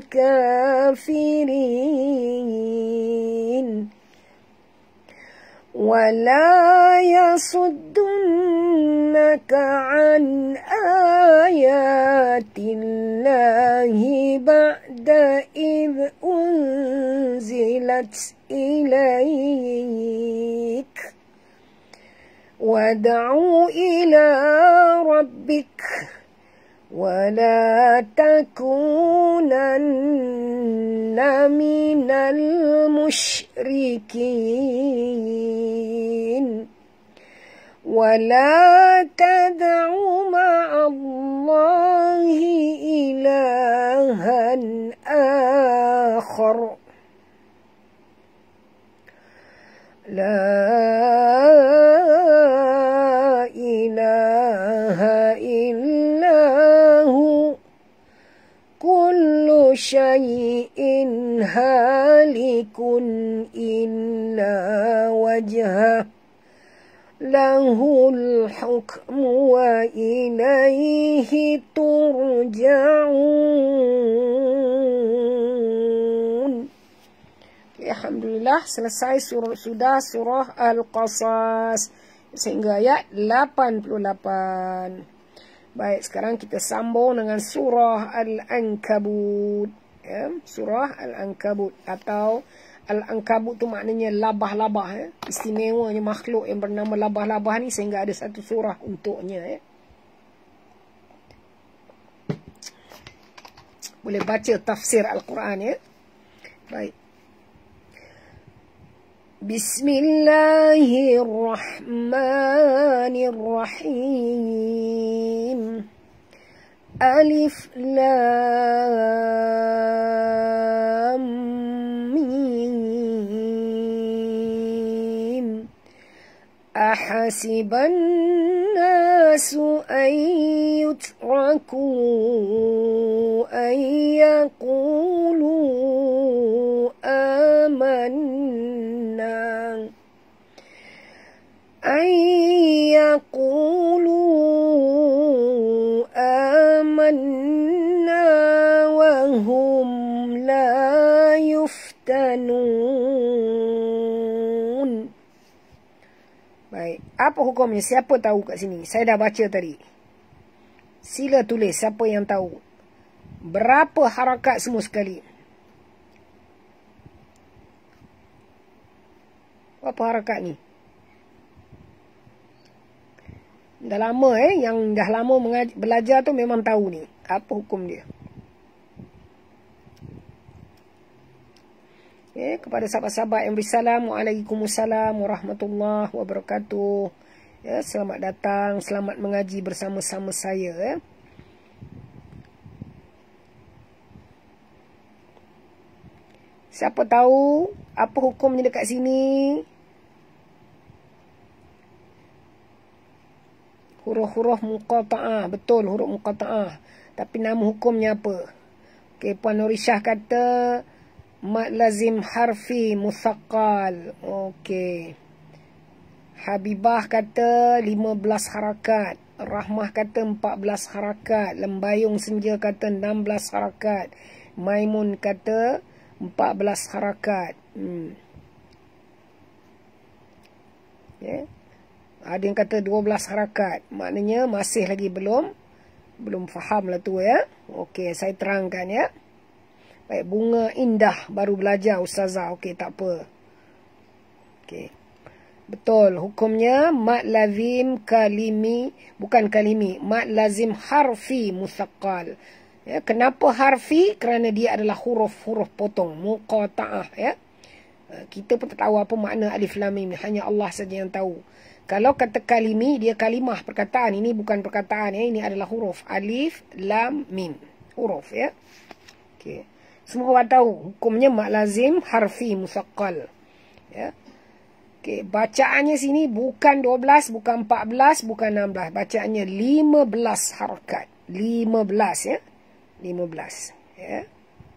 Speaker 1: kafirin. Wala yasuddunaka an ayatillahi ba'da idh unzilat ilaik. Wad'u ila rabbik wala takunanna minal musyrikin. Wala tad'u ma'allahi ilahan akhar. La ilaha illahu kullu syai'in halikun illa wajhah lahul hukmu wa ilaihi turja'un. Alhamdulillah, selesai surah, sudah surah Al-Qasas sehingga ayat lapan puluh lapan. Baik, sekarang kita sambung dengan surah Al-Ankabut. Ya, surah Al-Ankabut atau Al-Ankabut tu maknanya labah-labah. Ya. Istimewanya makhluk yang bernama labah-labah ni sehingga ada satu surah untuknya. Ya. Boleh baca tafsir Al-Quran. Ya. Baik. Bismillahirrahmanirrahim. Alif Lam Mim. Ahasiban nasu an yutraku an yaqulu amanna an yaqulu amanna wa hum la yuftanun. Baik, apa hukumnya? Siapa tahu kat sini? Saya dah baca tadi. Sila tulis siapa yang tahu. Berapa harakat semua sekali? Apa harakat ni? Dah lama eh. Yang dah lama belajar tu memang tahu ni. Apa hukum dia? Okay, kepada sahabat-sahabat yang bersalam. Waalaikumsalam warahmatullahi wabarakatuh. Ya, selamat datang. Selamat mengaji bersama-sama saya. Eh. Siapa tahu apa hukumnya dekat sini? Huruf-huruf muqata'ah. Betul, huruf muqata'ah. Tapi nama hukumnya apa? Okay, Puan Nurishah kata mad lazim harfi musaqqal. Okey. Habibah kata lima belas harakat. Rahmah kata empat belas harakat. Lembayung Senja kata enam belas harakat. Maimun kata empat belas harakat. Hmm. Yeah. Ada yang kata dua belas harakat. Maknanya masih lagi belum belum faham lah tu ya. Okey, saya terangkan ya. Baik, Bunga Indah baru belajar Ustazah. Okey, tak apa. Okey. Betul, hukumnya mad lazim kalimi, bukan kalimi, mad lazim harfi musaqqal. Ya, kenapa harfi? Kerana dia adalah huruf-huruf potong, muqata'ah ya. Kita pun tak tahu apa makna alif lam mim, hanya Allah saja yang tahu. Kalau kata kalimi, dia kalimah perkataan, ini bukan perkataan ya, ini adalah huruf alif lam mim, huruf ya. Okey. Semua orang tahu hukumnya mad lazim harfi musaqqal. Ya. Okay, bacaannya sini bukan dua belas, bukan empat belas, bukan enam belas. Bacaannya lima belas harakat. lima belas ya. lima belas. Ya.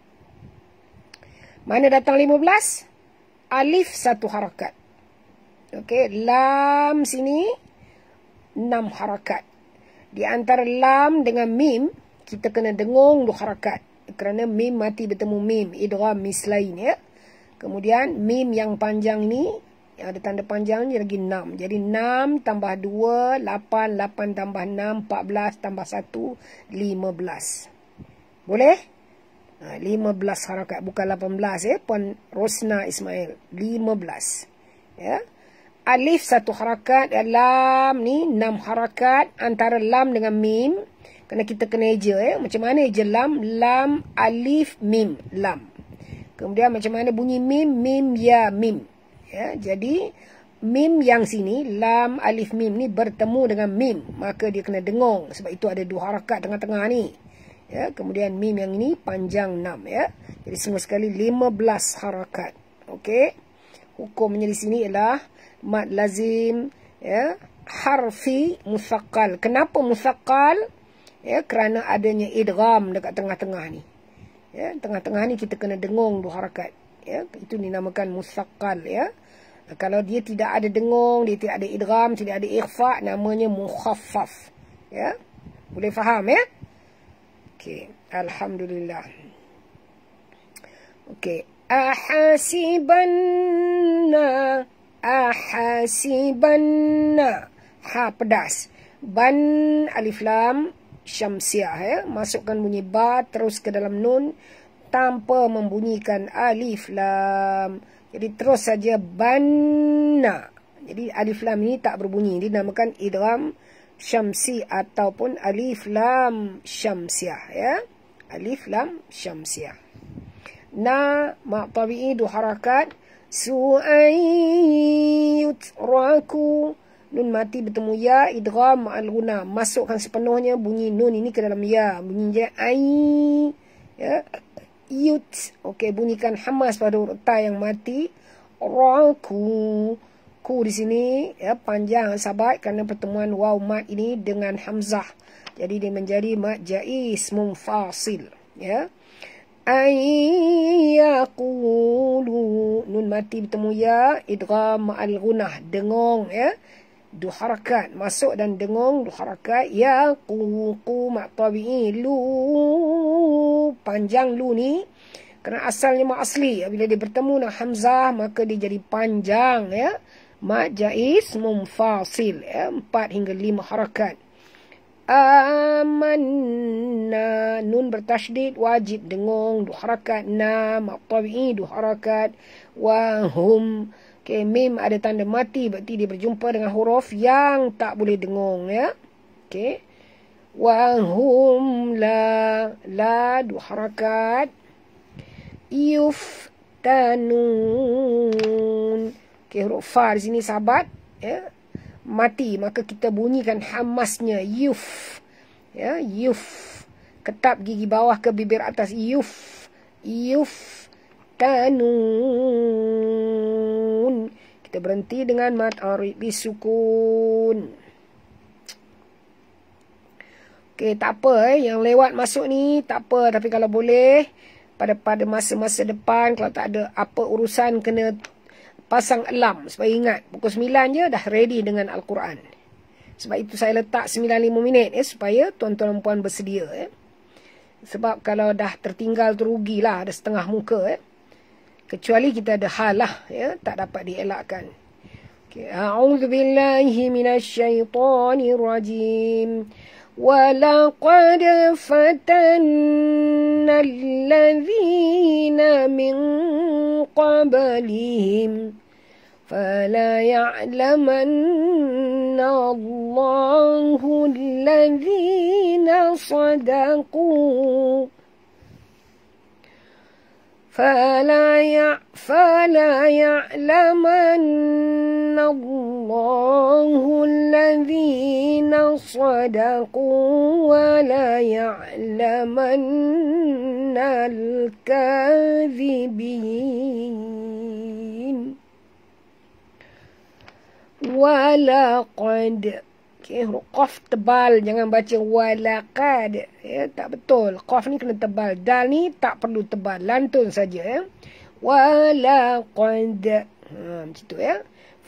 Speaker 1: Mana datang lima belas? Alif satu harakat. Okey, lam sini enam harakat. Di antara lam dengan mim, kita kena dengung dua harakat. Kerana mim mati bertemu mim. Idgham mislain ya. Kemudian mim yang panjang ni, yang ada tanda panjang ni lagi enam. Jadi enam tambah dua, lapan. lapan tambah enam, empat belas tambah satu, lima belas. Boleh? Ha, lima belas harakat. Bukan lapan belas ya. Puan Rosna Ismail. lima belas. Ya. Alif satu harakat. Lam ni enam harakat. Antara lam dengan mim. Kerana kita kena eja ya. Macam mana eja lam? Lam, alif, mim. Lam. Kemudian macam mana bunyi mim? Mim, ya, mim. Ya, jadi mim yang sini, lam, alif, mim ni bertemu dengan mim, maka dia kena dengung. Sebab itu ada dua harakat tengah-tengah ni. Ya, kemudian mim yang ini panjang enam ya. Jadi semua sekali lima belas harakat. Okey. Hukumnya di sini ialah mad lazim ya, harfi musaqqal. Kenapa musaqqal? Ya, kerana adanya idgham dekat tengah-tengah ni. Ya, tengah-tengah ni kita kena dengung dua harakat. Ya, itu dinamakan musaqqal ya. Kalau dia tidak ada dengung, dia tidak ada idgham, tidak ada ikhfa, namanya mukhaffaf. Ya. Boleh faham ya? Okey, alhamdulillah. Okey, ahasibanna, ahasibanna. Ha pedas. Ban alif lam syamsiah ya. Masukkan bunyi ba terus ke dalam nun tanpa membunyikan alif lam. Jadi terus saja banna. Jadi alif lam ini tak berbunyi. Ini dinamakan idgham syamsi ataupun alif lam syamsiah ya. Alif lam syamsiah. Na ma tabi'i dua harakat. Su'ayyut raku. Nun mati bertemu ya, idgham ma'al guna. Masukkan sepenuhnya bunyi nun ini ke dalam ya. Bunyi je ai ya. Yut. Okey, bunyikan hamas pada huruf ta yang mati. Raku. Ku di sini ya panjang sahabat kerana pertemuan waw mat ini dengan hamzah. Jadi dia menjadi mad jaiz munfasil ya. Ayyaqulu. Nun mati bertemu ya, idgham ma'al gunah, dengung ya. Dua harakat masuk dan dengung dua harakat. Ya qu qu mak tabi'i lu. Panjang lu ni kerana asalnya mak asli. Bila dia bertemu dengan hamzah maka dia jadi panjang ya. Mad jaiz munfasil ya. Empat hingga lima harakat. Amanna. Nun bertasydid wajib dengung dua harakat. Na mak tabi'i dua harakat. Wahum. Okay, mim ada tanda mati, berarti dia berjumpa dengan huruf yang tak boleh dengung ya. Okey. Wa hum la, la dua harakat. Yuftanun. Okey, huruf fa di sini sahabat ya. Mati, maka kita bunyikan hamasnya yuf. Ya, yuf. Ketap gigi bawah ke bibir atas yuf. Yuf. Tanun. Kita berhenti dengan mad arid bisukun. Okey, tak apa eh. Yang lewat masuk ni tak apa. Tapi kalau boleh pada pada masa-masa depan, kalau tak ada apa urusan kena pasang alarm supaya ingat. Pukul sembilan je dah ready dengan Al-Quran. Sebab itu saya letak sembilan puluh lima minit eh, supaya tuan-tuan dan puan bersedia. Eh. Sebab kalau dah tertinggal tu rugilah, ada setengah muka. Eh. Kecuali kita ada hal lah, ya, tak dapat dielakkan. Okay. A'udzu billahi minasyaitonir rajim. وَلَقَدْ فَتَنَّا الَّذِينَ مِنْ قَبْلِهِمْ فَلَيَعْلَمَنَّ اللَّهُ الَّذِينَ صَدَقُوا فلا يعلمن الله الذين صدقوا ولا يعلمن الكاذبين. ولقد Okay, huruf qaf tebal, jangan baca walaqad. Ya, tak betul. Qaf ni kena tebal. Dal ni tak perlu tebal. Lantun saja. Ya. Walaqad. Ha, macam tu ya.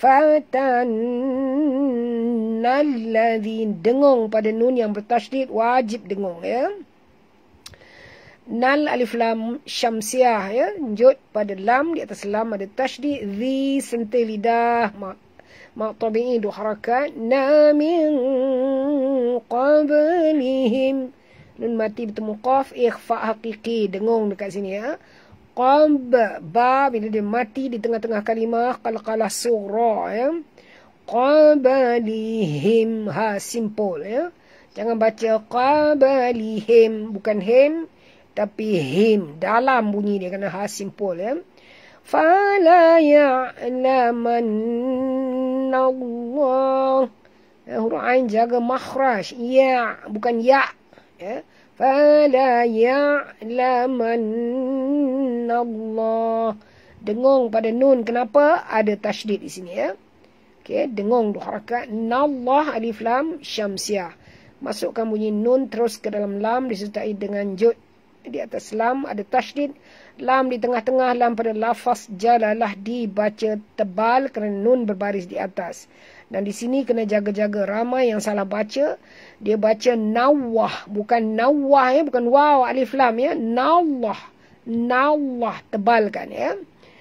Speaker 1: Fatannalladzin. Dengung pada nun yang bertasydid. Wajib dengung ya. Nal alif lam syamsiah ya. Jut pada lam. Di atas lam ada tasydid. Zi sentil lidah. Mak. Mak tabi'i dua harakat. Na min qablihim. Nun mati bertemu qaf. Ikhfa hakiki. Dengung dekat sini ya. Qab. Ba bila dia mati di tengah-tengah kalimah. Qalqalah surah ya. Qablihim. Ha simple ya. Jangan baca qablihim. Bukan him. Tapi him. Dalam bunyi dia kena ha simple ya. Fala ya'lamanna Allah. Huruf ain jaga makhraj. Ya, bukan ya. Ya. Fala ya'lamanna Allah. Dengung pada nun. Kenapa? Ada tasydid di sini ya. Okey, dengung dua harakat. Nallah alif lam syamsiah. Masukkan bunyi nun terus ke dalam lam disertai dengan jud. Di atas lam ada tasydid. Lam di tengah-tengah, lam pada lafaz jalalah dibaca tebal kerana nun berbaris di atas. Dan di sini kena jaga-jaga. Ramai yang salah baca. Dia baca nawah. Bukan nawah ya. Bukan waw alif lam ya. Nawah. Nawah. Tebalkan ya.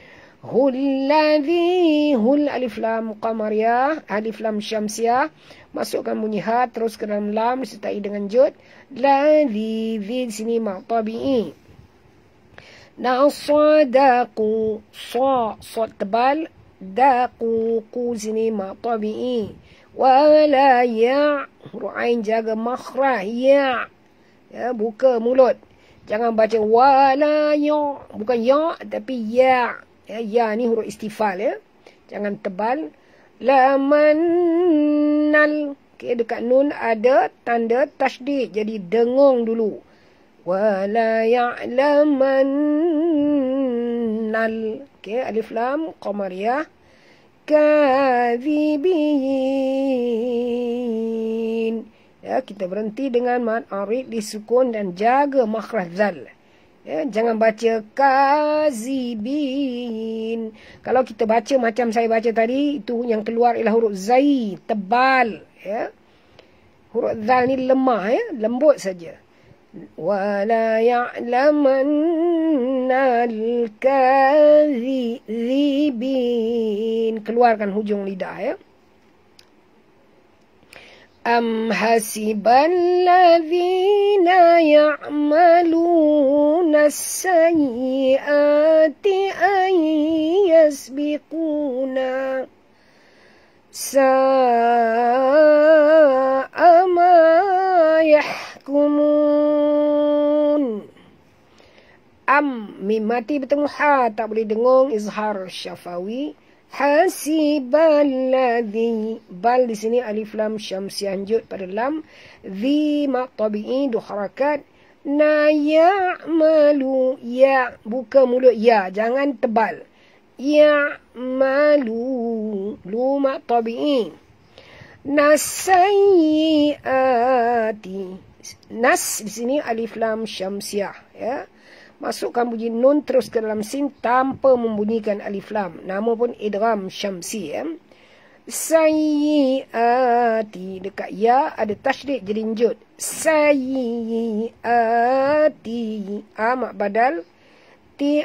Speaker 1: Hulladhi. Hul alif lam qamariyah. Alif lam syamsiah. Masukkan bunyi ha terus ke dalam lam disertai dengan jud. Ladhi. Di sini mak tabi'i. Nasadaku. Sa. Sa tebal. Daku. Ku sini mak tabi'i. Wala ya. Huruf ain jaga makhraj. Ya. Ya. Buka mulut. Jangan baca wala ya. Bukan ya. Tapi ya. Ya, ya ni huruf istifal ya. Jangan tebal. Lamannal. Okay, dekat nun ada tanda tasydid. Jadi dengung dulu. Wala ya'lamannal. Okay, alif lam qamariyah. Kadhibin. Ya, kita berhenti dengan mad arid disukun dan jaga makhraj zal. Ya, jangan baca kazibin. Kalau kita baca macam saya baca tadi, itu yang keluar ialah huruf zai, tebal. Ya. Huruf zal ni lemah, ya, lembut saja. Wala ya'lamanna al-kadhibin. Keluarkan hujung lidah ya. Am hasibal ladzina ya'maluna as-sayyi'ati an yasbiquna sa'a ma yahkumun. Am mim mati bertemu ha, tak boleh dengung, izhar syafawi. Hasibal ladzi, bal di sini alif lam syamsiah jud pada lam. Dhi mak tabi'i dua harakat. Na ya'malu, ya, buka mulut ya, jangan tebal. Ya'malu, lu mak tabi'i. Nasayyi'ati, nas di sini alif lam syamsiah ya. Masukkan bunyi nun terus ke dalam sin tanpa membunyikan alif lam. Nama pun idgham syamsi. Ya. Sayyiati. Dekat ya ada tasydid jadi njud. Sayyiati. A mak badal. Ti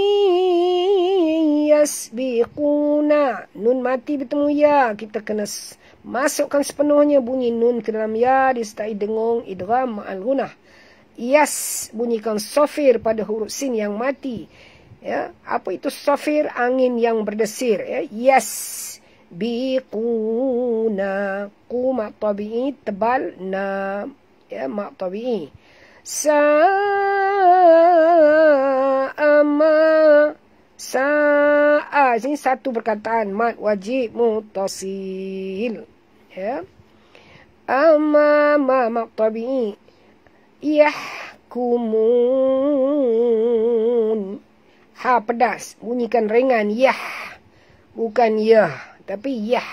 Speaker 1: ayyasbiquna. Nun mati bertemu ya. Kita kena masukkan sepenuhnya bunyi nun ke dalam ya disertai dengung idgham ma'al gunah. Yas, bunyikan sofir pada huruf sin yang mati. Ya, apa itu sofir? Angin yang berdesir. Ya, yas biquna. Ku mak tabi'i tebal na. Ya, mak tabi'i. Sa'ama. Sa'a. Ini satu perkataan mad wajib muttasil. Ya. Ama ma mak tabi'i. Yahkumun. Ha pedas. Bunyikan ringan. Yah. Bukan yah. Tapi yah.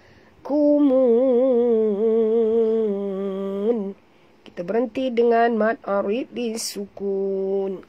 Speaker 1: Kumun. Kita berhenti dengan mad arid disukun.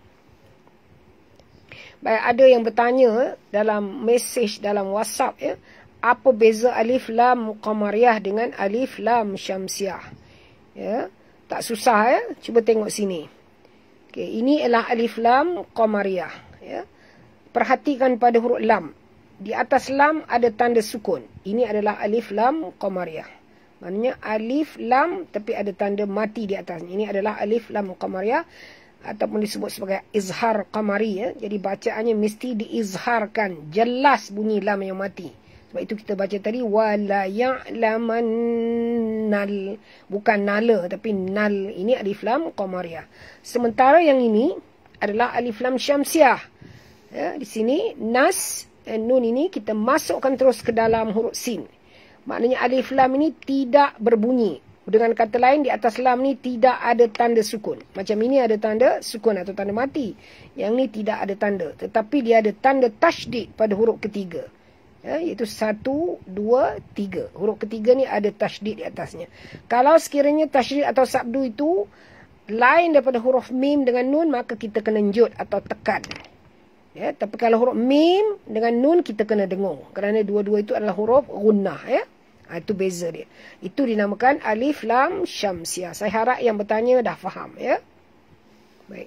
Speaker 1: Baik, ada yang bertanya dalam mesej dalam WhatsApp. Ya, apa beza alif lam qamariyah dengan alif lam syamsiah? Ya. Tak susah ya. Cuba tengok sini. Okey, ini adalah alif lam qamariyah ya. Perhatikan pada huruf lam. Di atas lam ada tanda sukun. Ini adalah alif lam qamariyah. Maknanya alif lam tapi ada tanda mati di atasnya. Ini adalah alif lam qamariyah ataupun disebut sebagai izhar qamari ya. Jadi bacaannya mesti diizharkan. Jelas bunyi lam yang mati. Sebab itu kita baca tadi wala ya'lamannal, bukan nala tapi nal. Ini alif lam qamariyah. Sementara yang ini adalah alif lam syamsiah. Ya, di sini nas dan nun ini kita masukkan terus ke dalam huruf sin. Maknanya alif lam ini tidak berbunyi. Dengan kata lain, di atas lam ni tidak ada tanda sukun. Macam ini ada tanda sukun atau tanda mati. Yang ni tidak ada tanda. Tetapi dia ada tanda tasydid pada huruf ketiga. Ya, iaitu satu, dua, tiga. Huruf ketiga ni ada tasydid di atasnya. Kalau sekiranya tasydid atau sabdu itu lain daripada huruf mim dengan nun, maka kita kena njud atau tekan. Ya, tapi kalau huruf mim dengan nun, kita kena dengung. Kerana dua-dua itu adalah huruf gunnah. Ya. Ha, itu beza dia. Itu dinamakan alif lam syamsiah. Saya harap yang bertanya dah faham. Ya. Baik.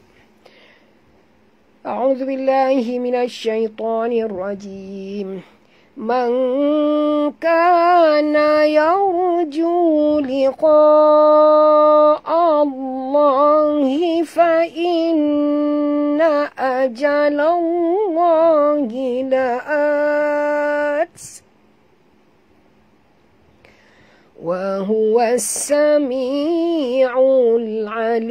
Speaker 1: A'udzubillahi minasyaitanirrajim. Man kana yarju liqa'a Allahi fa inna ajalallahi la'at wa huwa as-sami'ul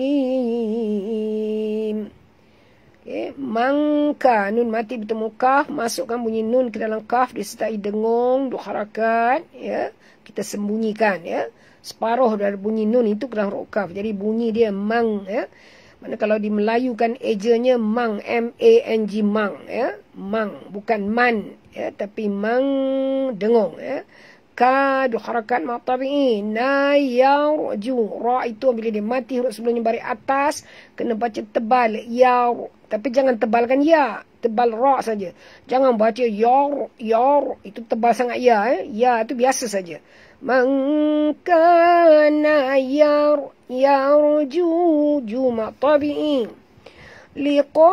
Speaker 1: 'alim. Okay. Mangka, nun mati bertemu kaf, masukkan bunyi nun ke dalam kaf disertai dengung, dua harakat, ya. Kita sembunyikan, ya. Separuh dari bunyi nun itu ke dalam huruf kaf. Jadi bunyi dia mang, ya. Mana kalau di Melayu kan ejanya mang, M A N G mang, ya. Mang, bukan man, ya, tapi mang dengung, ya. Ka, dua harakat mak tabi'i. Na, yarju. Ra itu bila dia mati huruf sebelumnya baris atas, kena baca tebal. Yar. Tapi jangan tebalkan ya. Tebal ra saja. Jangan baca yar, yar. Itu tebal sangat ya. Eh? Ya itu biasa saja. Man kana yar, yarju. Ju mak tabi'i. Liqa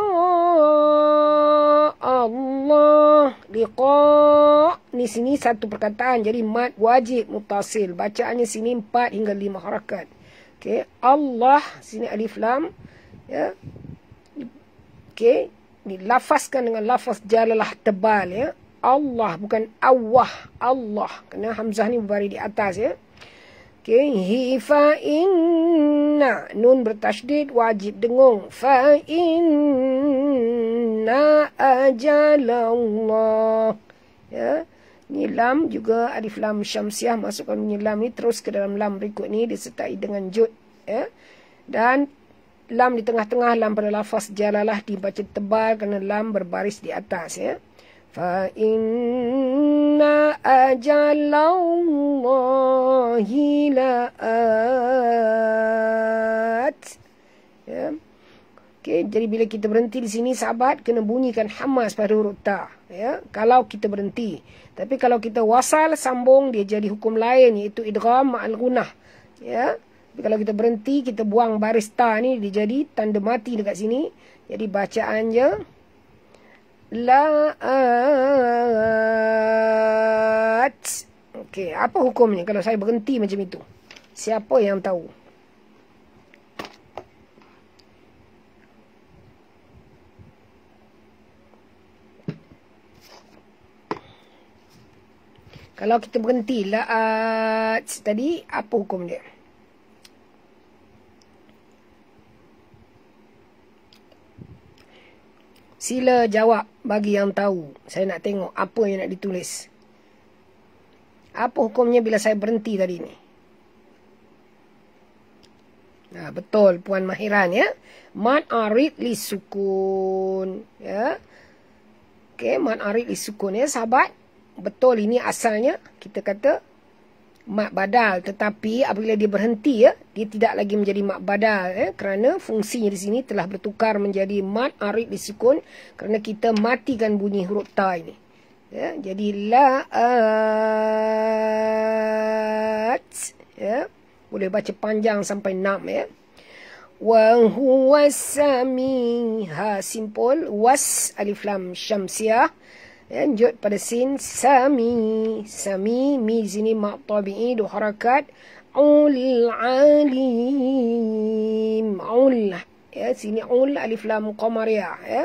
Speaker 1: Allah. Liqa. Ni sini satu perkataan. Jadi mad wajib mutasil. Bacaannya sini empat hingga lima harakat. Okay. Allah. Sini alif lam. Ya. Okay. Ni lafazkan dengan lafaz jalalah tebal. Ya. Allah. Bukan awah. Allah. Kerana hamzah ni berbaris di atas. Ya. Okay. Hi fa inna. Nun bertasydid wajib dengung. Fa inna ajalallah. Ya. Ni lam juga alif lam syamsiah. Masukkan bunyi lam ni terus ke dalam lam berikut ni disertai dengan jud. Ya. Dan lam di tengah-tengah lam pada lafaz jalalah dibaca tebal kerana lam berbaris di atas. Ya. Fa inna ajalallahi la'at. Ya. Okay, Okay, jadi bila kita berhenti di sini sahabat, kena bunyikan hamas pada huruf ta, ya, kalau kita berhenti. Tapi kalau kita wasal sambung, dia jadi hukum lain, iaitu idgham ma'al gunah, ya. Tapi kalau kita berhenti, kita buang baris ta ni, dia jadi tanda mati dekat sini. Jadi bacaan je la'at. Okey, apa hukumnya kalau saya berhenti macam itu? Siapa yang tahu? Kalau kita berhenti la'at tadi, apa hukum dia? Sila jawab bagi yang tahu. Saya nak tengok apa yang nak ditulis. Apa hukumnya bila saya berhenti tadi ni? Nah, betul Puan Mahiran, ya. Mad arid li sukun, ya. Okey, mad arid li sukun, ya sahabat. Betul, ini asalnya kita kata mak badal, tetapi apabila dia berhenti, ya, dia tidak lagi menjadi mak badal, ya, kerana fungsinya di sini telah bertukar menjadi mad arid disukun kerana kita matikan bunyi huruf ta ini, ya. Jadi la'at, ya, boleh baca panjang sampai enam, ya. Wa huwa sami, ha simpul, was alif lam syamsiah. Lanjut pada sin, sami, sami, mi sini mak tabi'i, dua harakat, ul alim, ul, ya, sini ul alif lam qamariyah, ya,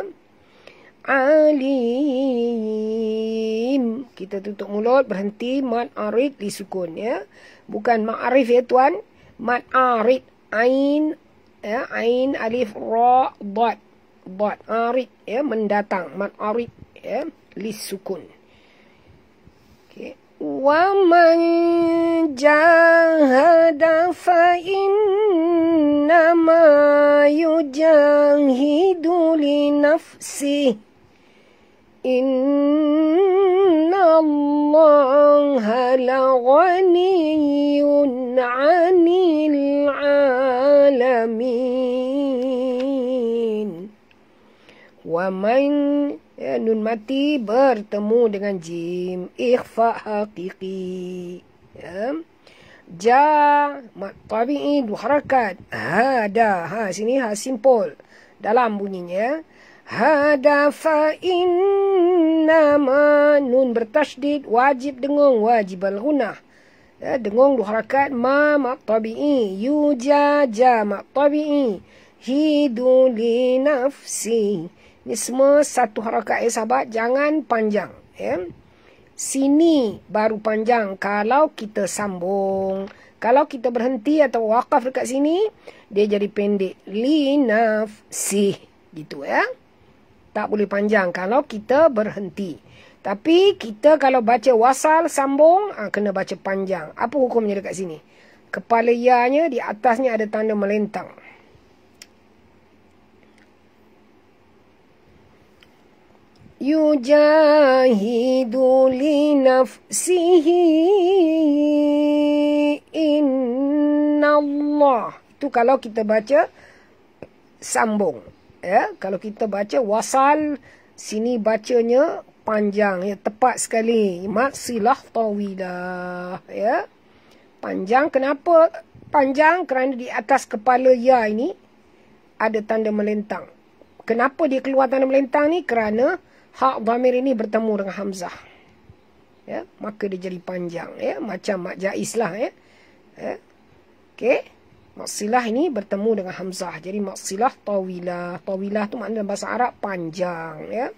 Speaker 1: alim, kita tutup mulut, berhenti, mad arid disukun, ya, bukan ma'arif, ya tuan, mad arid, ain, ya, ain alif ra dad, dad arid, ya, mendatang, mad arid, ya, lisukun. Okay. Wa man jahada fa innama yujahidu li nafsi. Inna Allaha la ghaniyun 'anil 'alamin. Wa man, ya, nun mati bertemu dengan jim, ikhfa haqiqi, ya. Ja mat tabi'i, dua harakat, hada, ha sini ha simpul dalam bunyinya, hada fa innama, nun bertasydid, wajib dengung, wajib al-gunah, ya, dengung dua harakat, ma mat tabi'i, yujaja mat tabi'i, hidu li nafsi. Ini semua satu harakat, ya sahabat, jangan panjang, ya. Sini baru panjang kalau kita sambung. Kalau kita berhenti atau waqaf dekat sini, dia jadi pendek, li nafsi, gitu, ya. Tak boleh panjang kalau kita berhenti. Tapi kita kalau baca wasal sambung, ha, kena baca panjang. Apa hukumnya dekat sini? Kepala ya-nya di atasnya ada tanda melentang. Yujahidu li nafsihi innallah. Itu kalau kita baca sambung, ya. Kalau kita baca wasal, sini bacanya panjang, ya, tepat sekali, maksilah tawilah, ya. Panjang, kenapa panjang? Kerana di atas kepala ya ini ada tanda melentang. Kenapa dia keluar tanda melentang ni? Kerana hak dhamir ini bertemu dengan hamzah, ya, maka dia jadi panjang, ya, macam mak jaiz lah, ya, ya. Okey, maksilah ini bertemu dengan hamzah, jadi maksilah tawilah. Tawilah tu makna dalam bahasa Arab panjang, ya.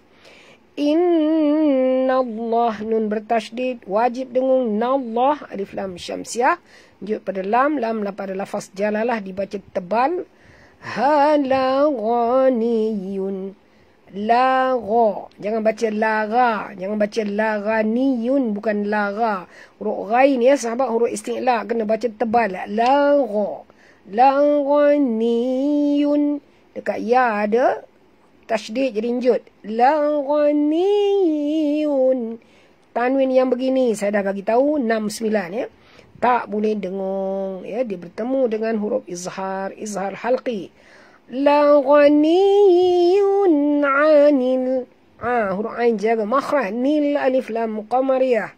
Speaker 1: Innallah, nun bertasydid, wajib dengung, nallah alif lam syamsiah, lanjut pada lam, lam pada lafaz jalalah dibaca tebal, hala ghaniyun, la gha, jangan baca lara, jangan baca laraniyun, bukan lara. Huruf ghain, ya sahabat, huruf isti'la, kena baca tebal, la gha, la ghaniyun, dekat ya ada tasydid jadi njut, la ghaniyun. Tanwin yang begini saya dah bagi tahu enam sembilan, ya, tak boleh dengung, ya, dia bertemu dengan huruf izhar, izhar halqi. لغني عن ال آه huruf ain jaga makhraj nil alif lam qamariyah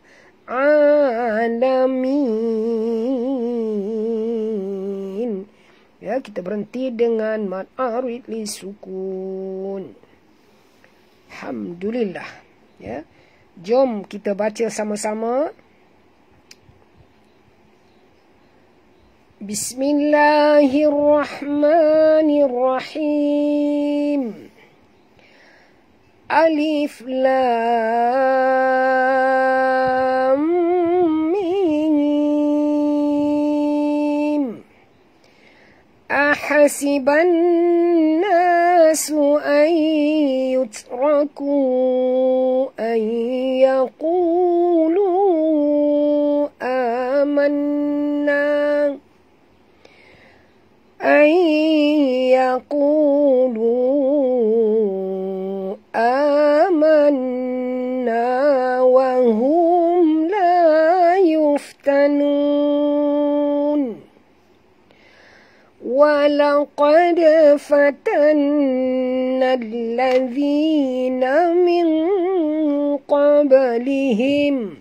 Speaker 1: alamin. Ya, kita berhenti dengan mad arid li sukun. Alhamdulillah. Ya, jom kita baca sama-sama. Bismillahirrahmanirrahim. Alif lam mim. Ahasiban nasu an yutraku an yaqulu amanna an yaqulu amanna wa hum la yuftanun. Walaqad fatanna alladhina min qablihim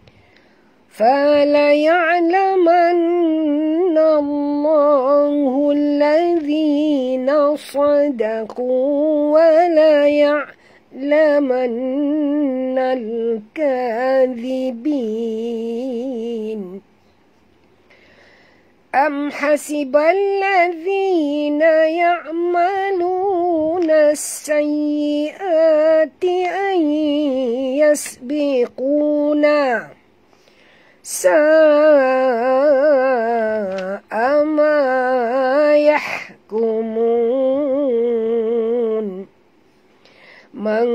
Speaker 1: فَلَيَعْلَمَنَّ اللَّهُ الَّذِينَ صَدَقُوا وَلَيَعْلَمَنَّ الْكَاذِبِينَ. أَمْ حَسِبَ الَّذِينَ يَعْمَلُونَ السَّيِّئَاتِ أَنْ يَسْبِقُونَا سَاءَ مَا يَحْكُمُونَ. مَنْ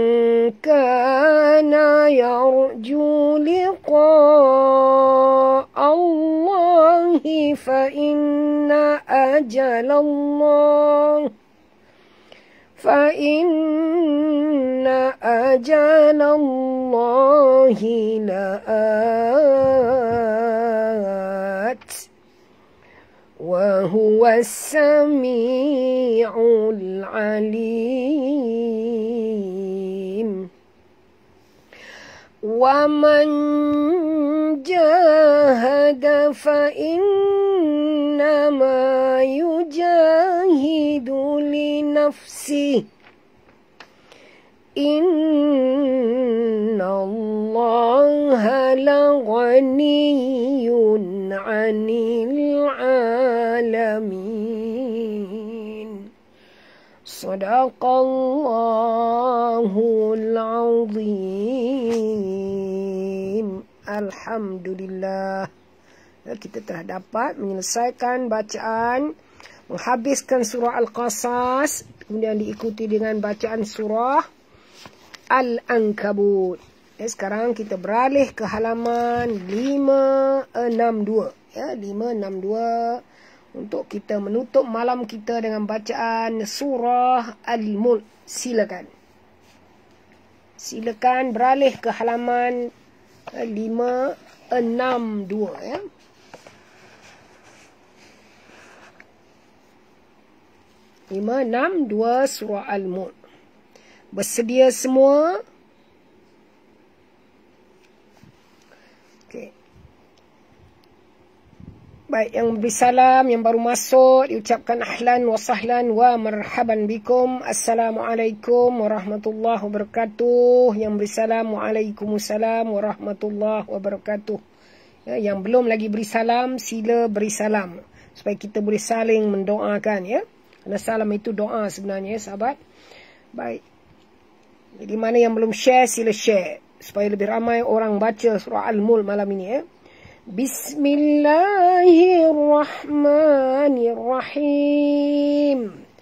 Speaker 1: كَانَ يَرْجُو لِقَاءَ اللَّهِ فَإِنَّ أَجَلَ اللَّهِ فَإِنَّ أَجَلَ اللَّهِ لَآتٍ وَهُوَ السَّمِيعُ الْعَلِيمُ. وَمَنْ جَاهَدَ فَإِنَّمَا يُجَاهِدُ لِنَفْسِهِ إِنَّ اللَّهَ لَغَنِيٌّ عَنِ الْعَالَمِينَ. Sadaqallahul azim. Alhamdulillah. Kita telah dapat menyelesaikan bacaan, menghabiskan surah Al-Qasas, kemudian diikuti dengan bacaan surah Al-Ankabut. Eh, sekarang kita beralih ke halaman lima enam dua. Ya, lima enam dua untuk kita menutup malam kita dengan bacaan surah Al-Mulk. Silakan. Silakan beralih ke halaman lima enam dua ya. lima enam dua surah Al-Mulk. Bersedia semua? Okey. Baik, yang beri salam, yang baru masuk, diucapkan ahlan wa sahlan wa marhaban bikum. Assalamualaikum warahmatullahi wabarakatuh. Yang beri salam, waalaikumsalam warahmatullahi wabarakatuh. Ya, yang belum lagi beri salam, sila beri salam. Supaya kita boleh saling mendoakan ya. Kerana salam itu doa sebenarnya sahabat. Baik. Jadi mana yang belum share, sila share. Supaya lebih ramai orang baca surah Al-Mulk malam ini ya. Bismillahirrahmanirrahim.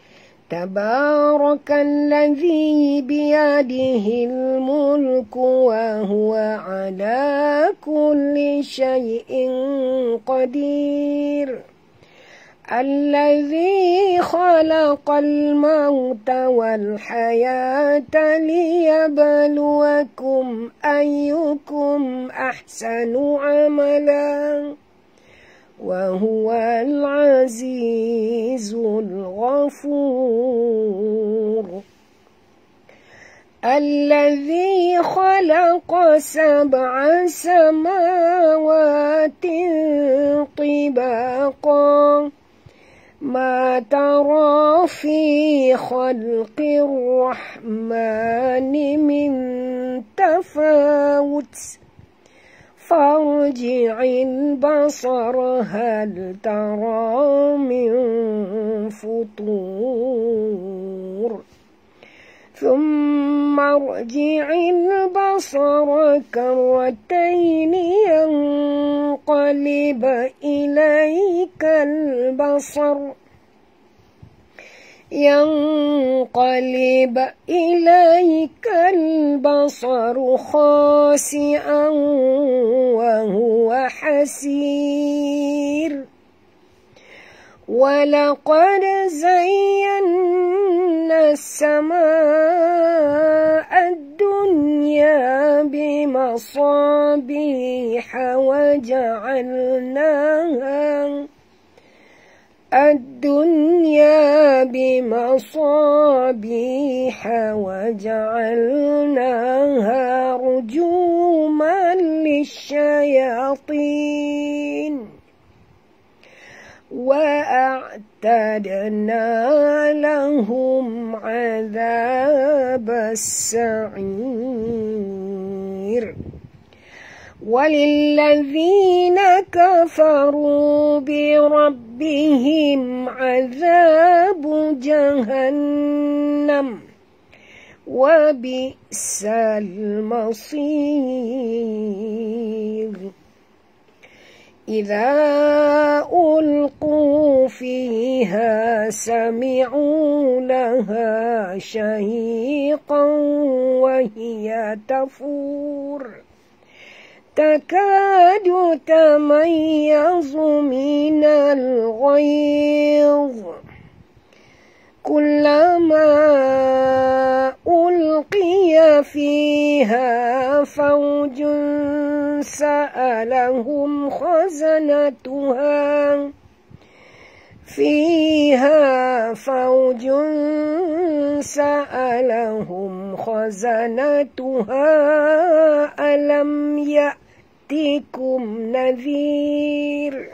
Speaker 1: Tabarakalladzi biyadihil mulku wa huwa ala kulli syai'in qadir. الذي خلق الموت والحياة ليبلوكم أيكم أحسن عملا وهو العزيز الغفور. غفور الذي خلق سبع سماوات طباقا ما ترى في خلق الرحمن من تفاوت فارجع البصر هل ترى من فطور ثم ارجع البصر كرتين ينقلب إليك البصر ينقلب إليك البصر خاسئا وهو حسير ولقد زينا السماء الدنيا بمصابيح وجعلناها الدنيا بمصابيح وجعلناها رجوما للشياطين وأعتدنا لهم عذاب السعير وللذين كفروا بربهم عذاب جهنم وبئس المصير إذا ألقوا فيها سمعوا لها شهيقا وهي تفور تكاد تميز من الغيظ كلما ألقي فيها فوج سألهم خزنتها فيها فوج سألهم خزنتها ألم يأتكم نذير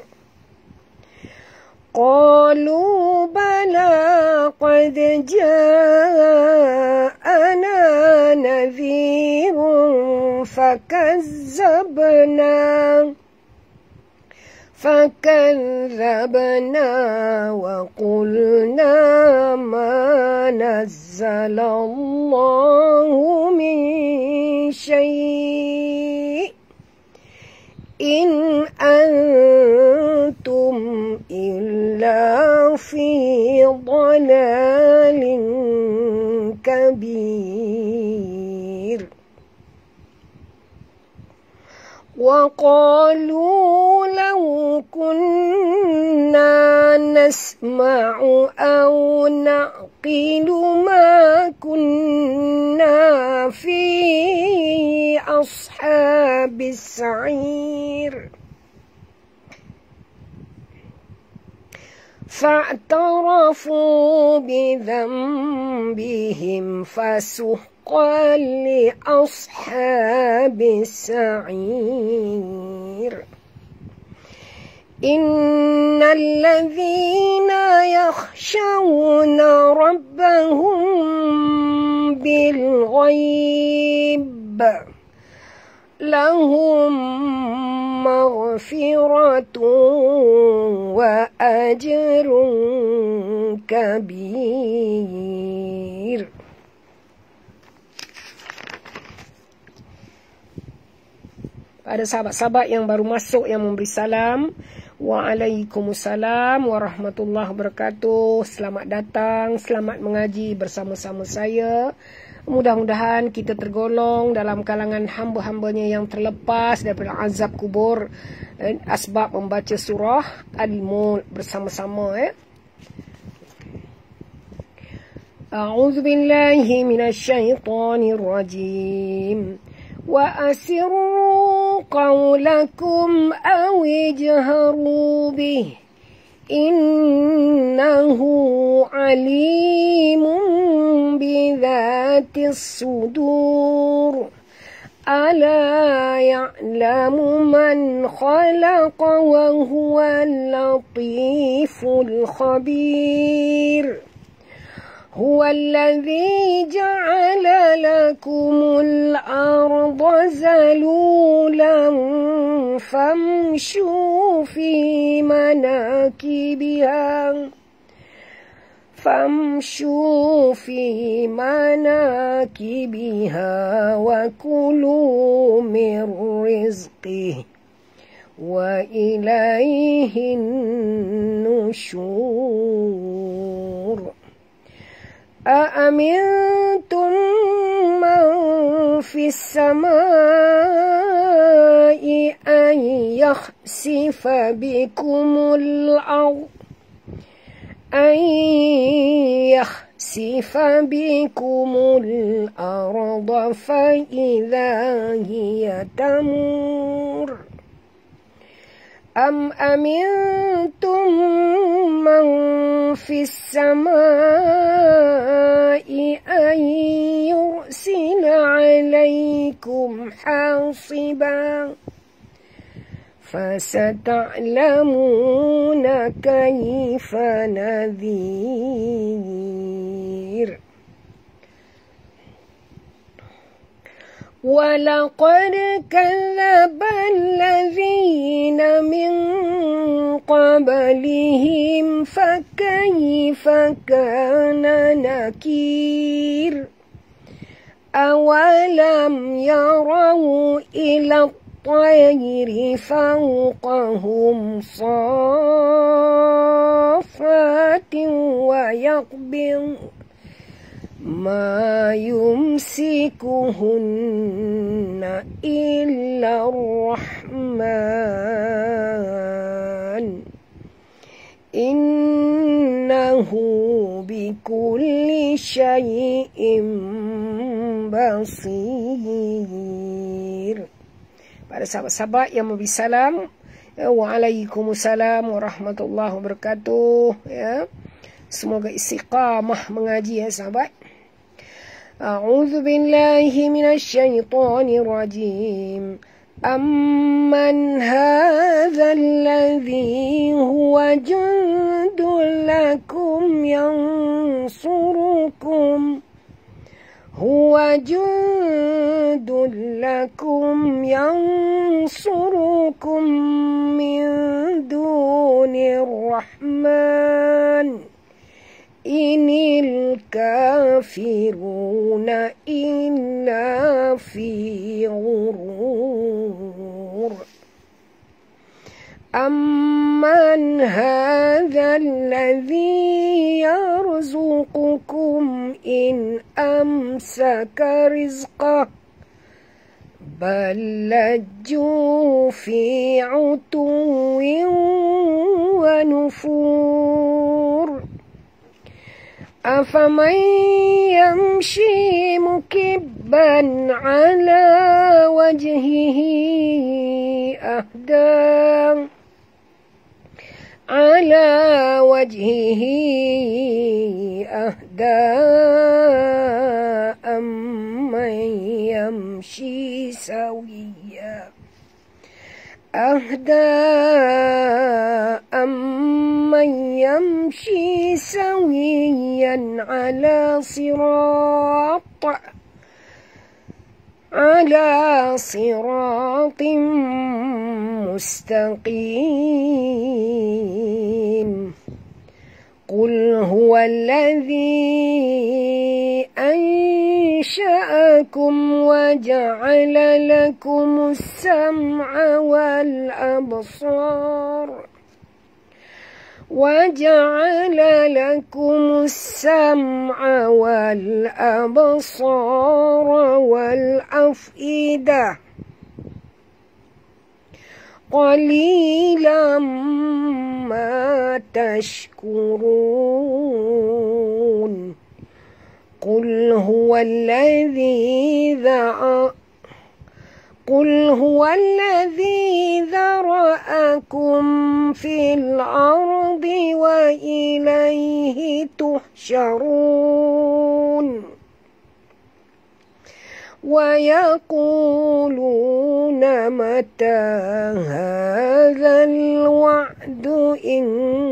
Speaker 1: قالوا بلى قد جاءنا نذير فكذبنا فكذبنا وقلنا ما نزل الله من شيء إن أنتم إلا في ضلال كبير وقالوا لو كنا نسمع أو نعقل ما كنا في أصحاب السعير فاعترفوا بذنبهم فسحقا لأصحاب السعير إن الذين يخشون ربهم بالغيب لهم مغفرة وأجر كبير. Pada sahabat-sahabat yang baru masuk yang memberi salam, Waalaikumsalam warahmatullahi wabarakatuh. Selamat datang, selamat mengaji bersama-sama saya. Mudah-mudahan kita tergolong dalam kalangan hamba-hambanya yang terlepas daripada azab kubur, eh, asbab membaca surah Al-Mulk bersama-sama. Eh. A'udzu billahi minasyaitonir rajim. Wa asirru qawlakum aw ijharu bih إنه عليم بذات الصدور ألا يعلم من خلق وهو اللطيف الخبير هو الذي جعل لكم الأرض ذلولا فامشوا في مناكبها فامشوا في مناكبها وكلوا من رزقه وإليه النشور أأمنتم من في السماء أن يخسف بكم الأرض أن يخسف بكم الأرض فإذا هي تمور أم أمنتم من في السماء أن يرسل عليكم حاصبا فستعلمون كيف نذير ولقد كذب الذين من قبلهم فكيف كان نكير أولم يروا إلى الطير فوقهم صافات ويقبض ما يمسكهن إلا الرحمن إنه بكل شيء بصير. Para sahabat-sahabat yang memberi salam, waalaikumsalam warahmatullahi wabarakatuh. Ya, semoga istiqamah mengaji ya sahabat. A'udzu billahi minasy syaithanir rajim. Amman hadzal ladzi huwa jundul lakum yansurukum huwa jundul lakum yansurukum min dunir rahman inil kafiruna illa fi ghurur. Amman hadzal ladzi yarzuqukum in amsaka rizqah bal lajju fi utuwin wa nufur. أفمن يمشي مكبا على وجهه أهدى على وجهه أهدى أمن يمشي سويا أهدى أمن يمشي سويا على صراط على صراط مستقيم. قل هو الذي أنشأكم وجعل لكم السمع والأبصار وجعل لكم السمع والأبصار والأفئدة قليلا ما تشكرون. قل هو الذي ذا قل هو الذي ذرأكم في الأرض وإليه تحشرون ويقولون متى هذا الوعد إن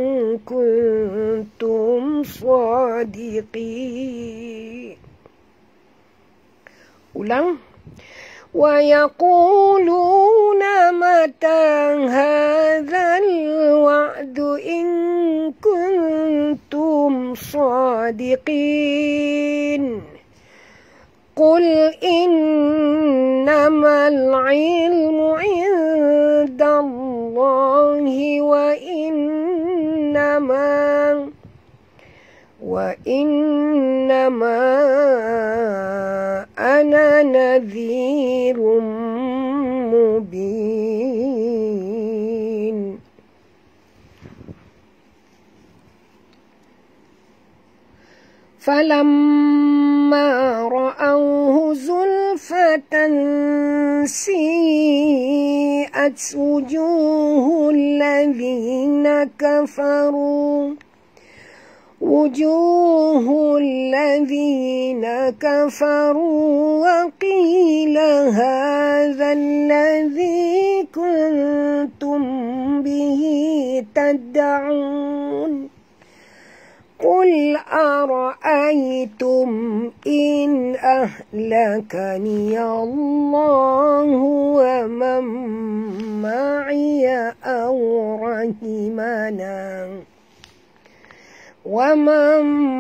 Speaker 1: كنتم صادقين. ulang. ويقولون متى هذا الوعد إن كنتم صادقين قل إنما العلم عند الله وإنما وإنما أنا نذير مبين. فلما رأوه زلفة سيئت وجوه الذين كفروا وجوه الذين كفروا وقيل هذا الذي كنتم به تدعون قل أرأيتم إن أهلكني الله ومن معي أو رحمنا ومن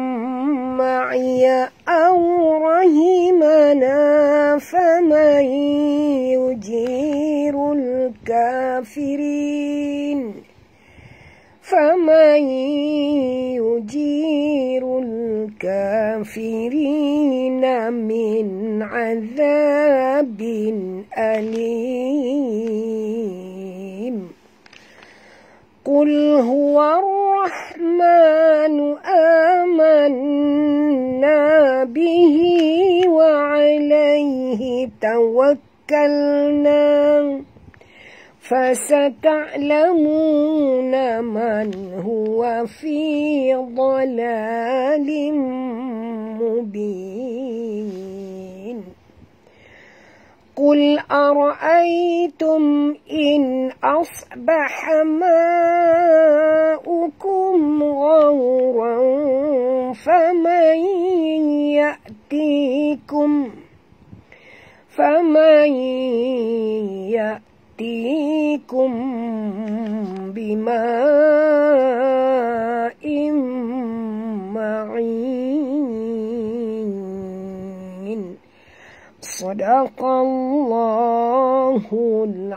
Speaker 1: معي أو رحمنا فمن يجير الكافرين فمن يجير الكافرين من عذاب أليم. قل هو الرحمن آمنا به وعليه توكلنا فستعلمون من هو في ضلال مبين. قل أرأيتم إن أصبح ماؤكم غورا فمن يأتيكم فمن يأتيكم بماء معين. Sadaqallahul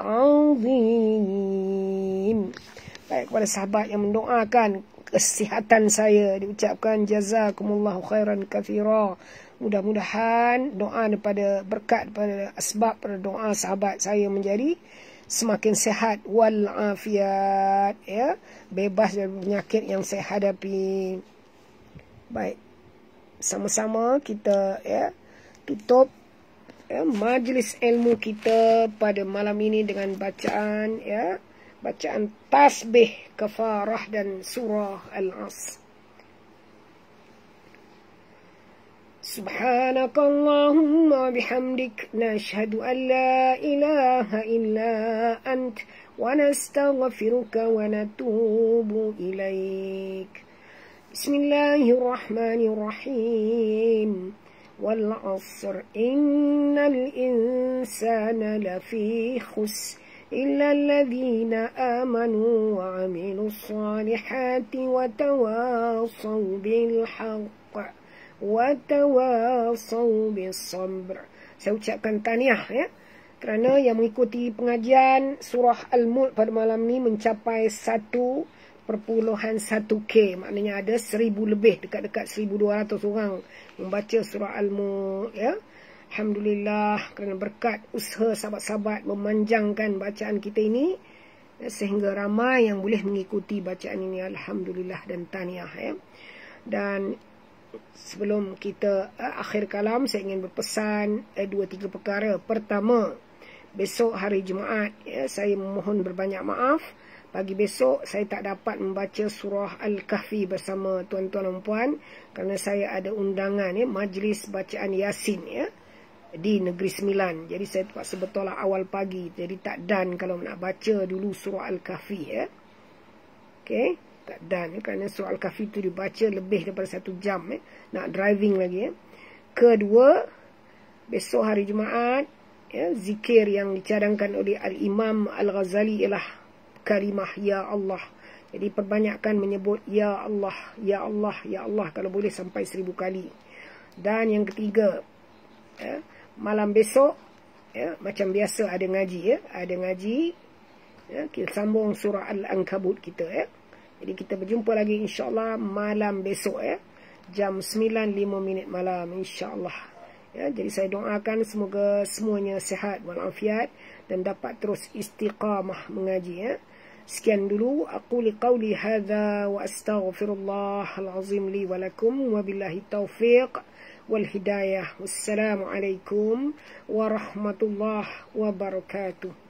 Speaker 1: azim. Baik, kepada sahabat yang mendoakan kesihatan saya, diucapkan jazakumullahu khairan katsira. Mudah-mudahan doa daripada berkat pada asbab pada doa sahabat saya menjadi semakin sehat wal afiat, ya, bebas dari penyakit yang saya hadapi. Baik, sama-sama kita ya tutup ya, majlis ilmu kita pada malam ini dengan bacaan ya bacaan tasbih, kafarah dan surah Al-Asr. Subhanakallahumma bihamdik nashhadu an la ilaha illa ant wa nastaghfiruka wa natubu ilaik. Bismillahirrahmanirrahim. Wal 'asr innal insana lafi khusr illa alladhina amanu wa 'amilus salihati wa tawasaw bil haqq wa tawasaw bis sabr. Saya ucapkan tahniah ya kerana yang mengikuti pengajian surah Al-Mulk pada malam ni mencapai satu perpuluhan satu K, maknanya ada seribu lebih, dekat-dekat seribu dua ratus orang membaca surah Al-Mulk ya. Alhamdulillah kerana berkat usaha sahabat-sahabat memanjangkan bacaan kita ini ya, sehingga ramai yang boleh mengikuti bacaan ini. Alhamdulillah dan tahniah ya. Dan sebelum kita uh, akhir kalam, saya ingin berpesan uh, dua tiga perkara. Pertama, besok hari Jumaat ya, saya memohon berbanyak maaf Pagi besok saya tak dapat membaca surah Al-Kahfi bersama tuan-tuan dan puan kerana saya ada undangan ya, majlis bacaan Yasin ya di Negeri Sembilan. Jadi saya terpaksa bertolak awal pagi. Jadi tak dan kalau nak baca dulu surah Al-Kahfi ya. Okey, tak dan kerana surah Al-Kahfi itu dibaca lebih daripada satu jam ya. Nak driving lagi ya. Kedua, besok hari Jumaat ya, zikir yang dicadangkan oleh Al-Imam Al-Ghazali ialah kalimah Ya Allah. Jadi perbanyakkan menyebut Ya Allah, Ya Allah, Ya Allah kalau boleh sampai seribu kali. Dan yang ketiga ya, malam besok ya, macam biasa ada ngaji ya, ada ngaji ya, kita sambung surah Al-Ankabut kita ya. Jadi kita berjumpa lagi insya-Allah malam besok ya, jam sembilan lima minit malam insya-Allah ya. Jadi saya doakan semoga semuanya sihat walafiat dan dapat terus istiqamah mengaji ya. Sekian dulu aku liqauli hadza wa astaghfirullahal azim li wa lakum wa billahi taufiq wal hidayah. Wassalamu alaikum warahmatullahi wabarakatuh.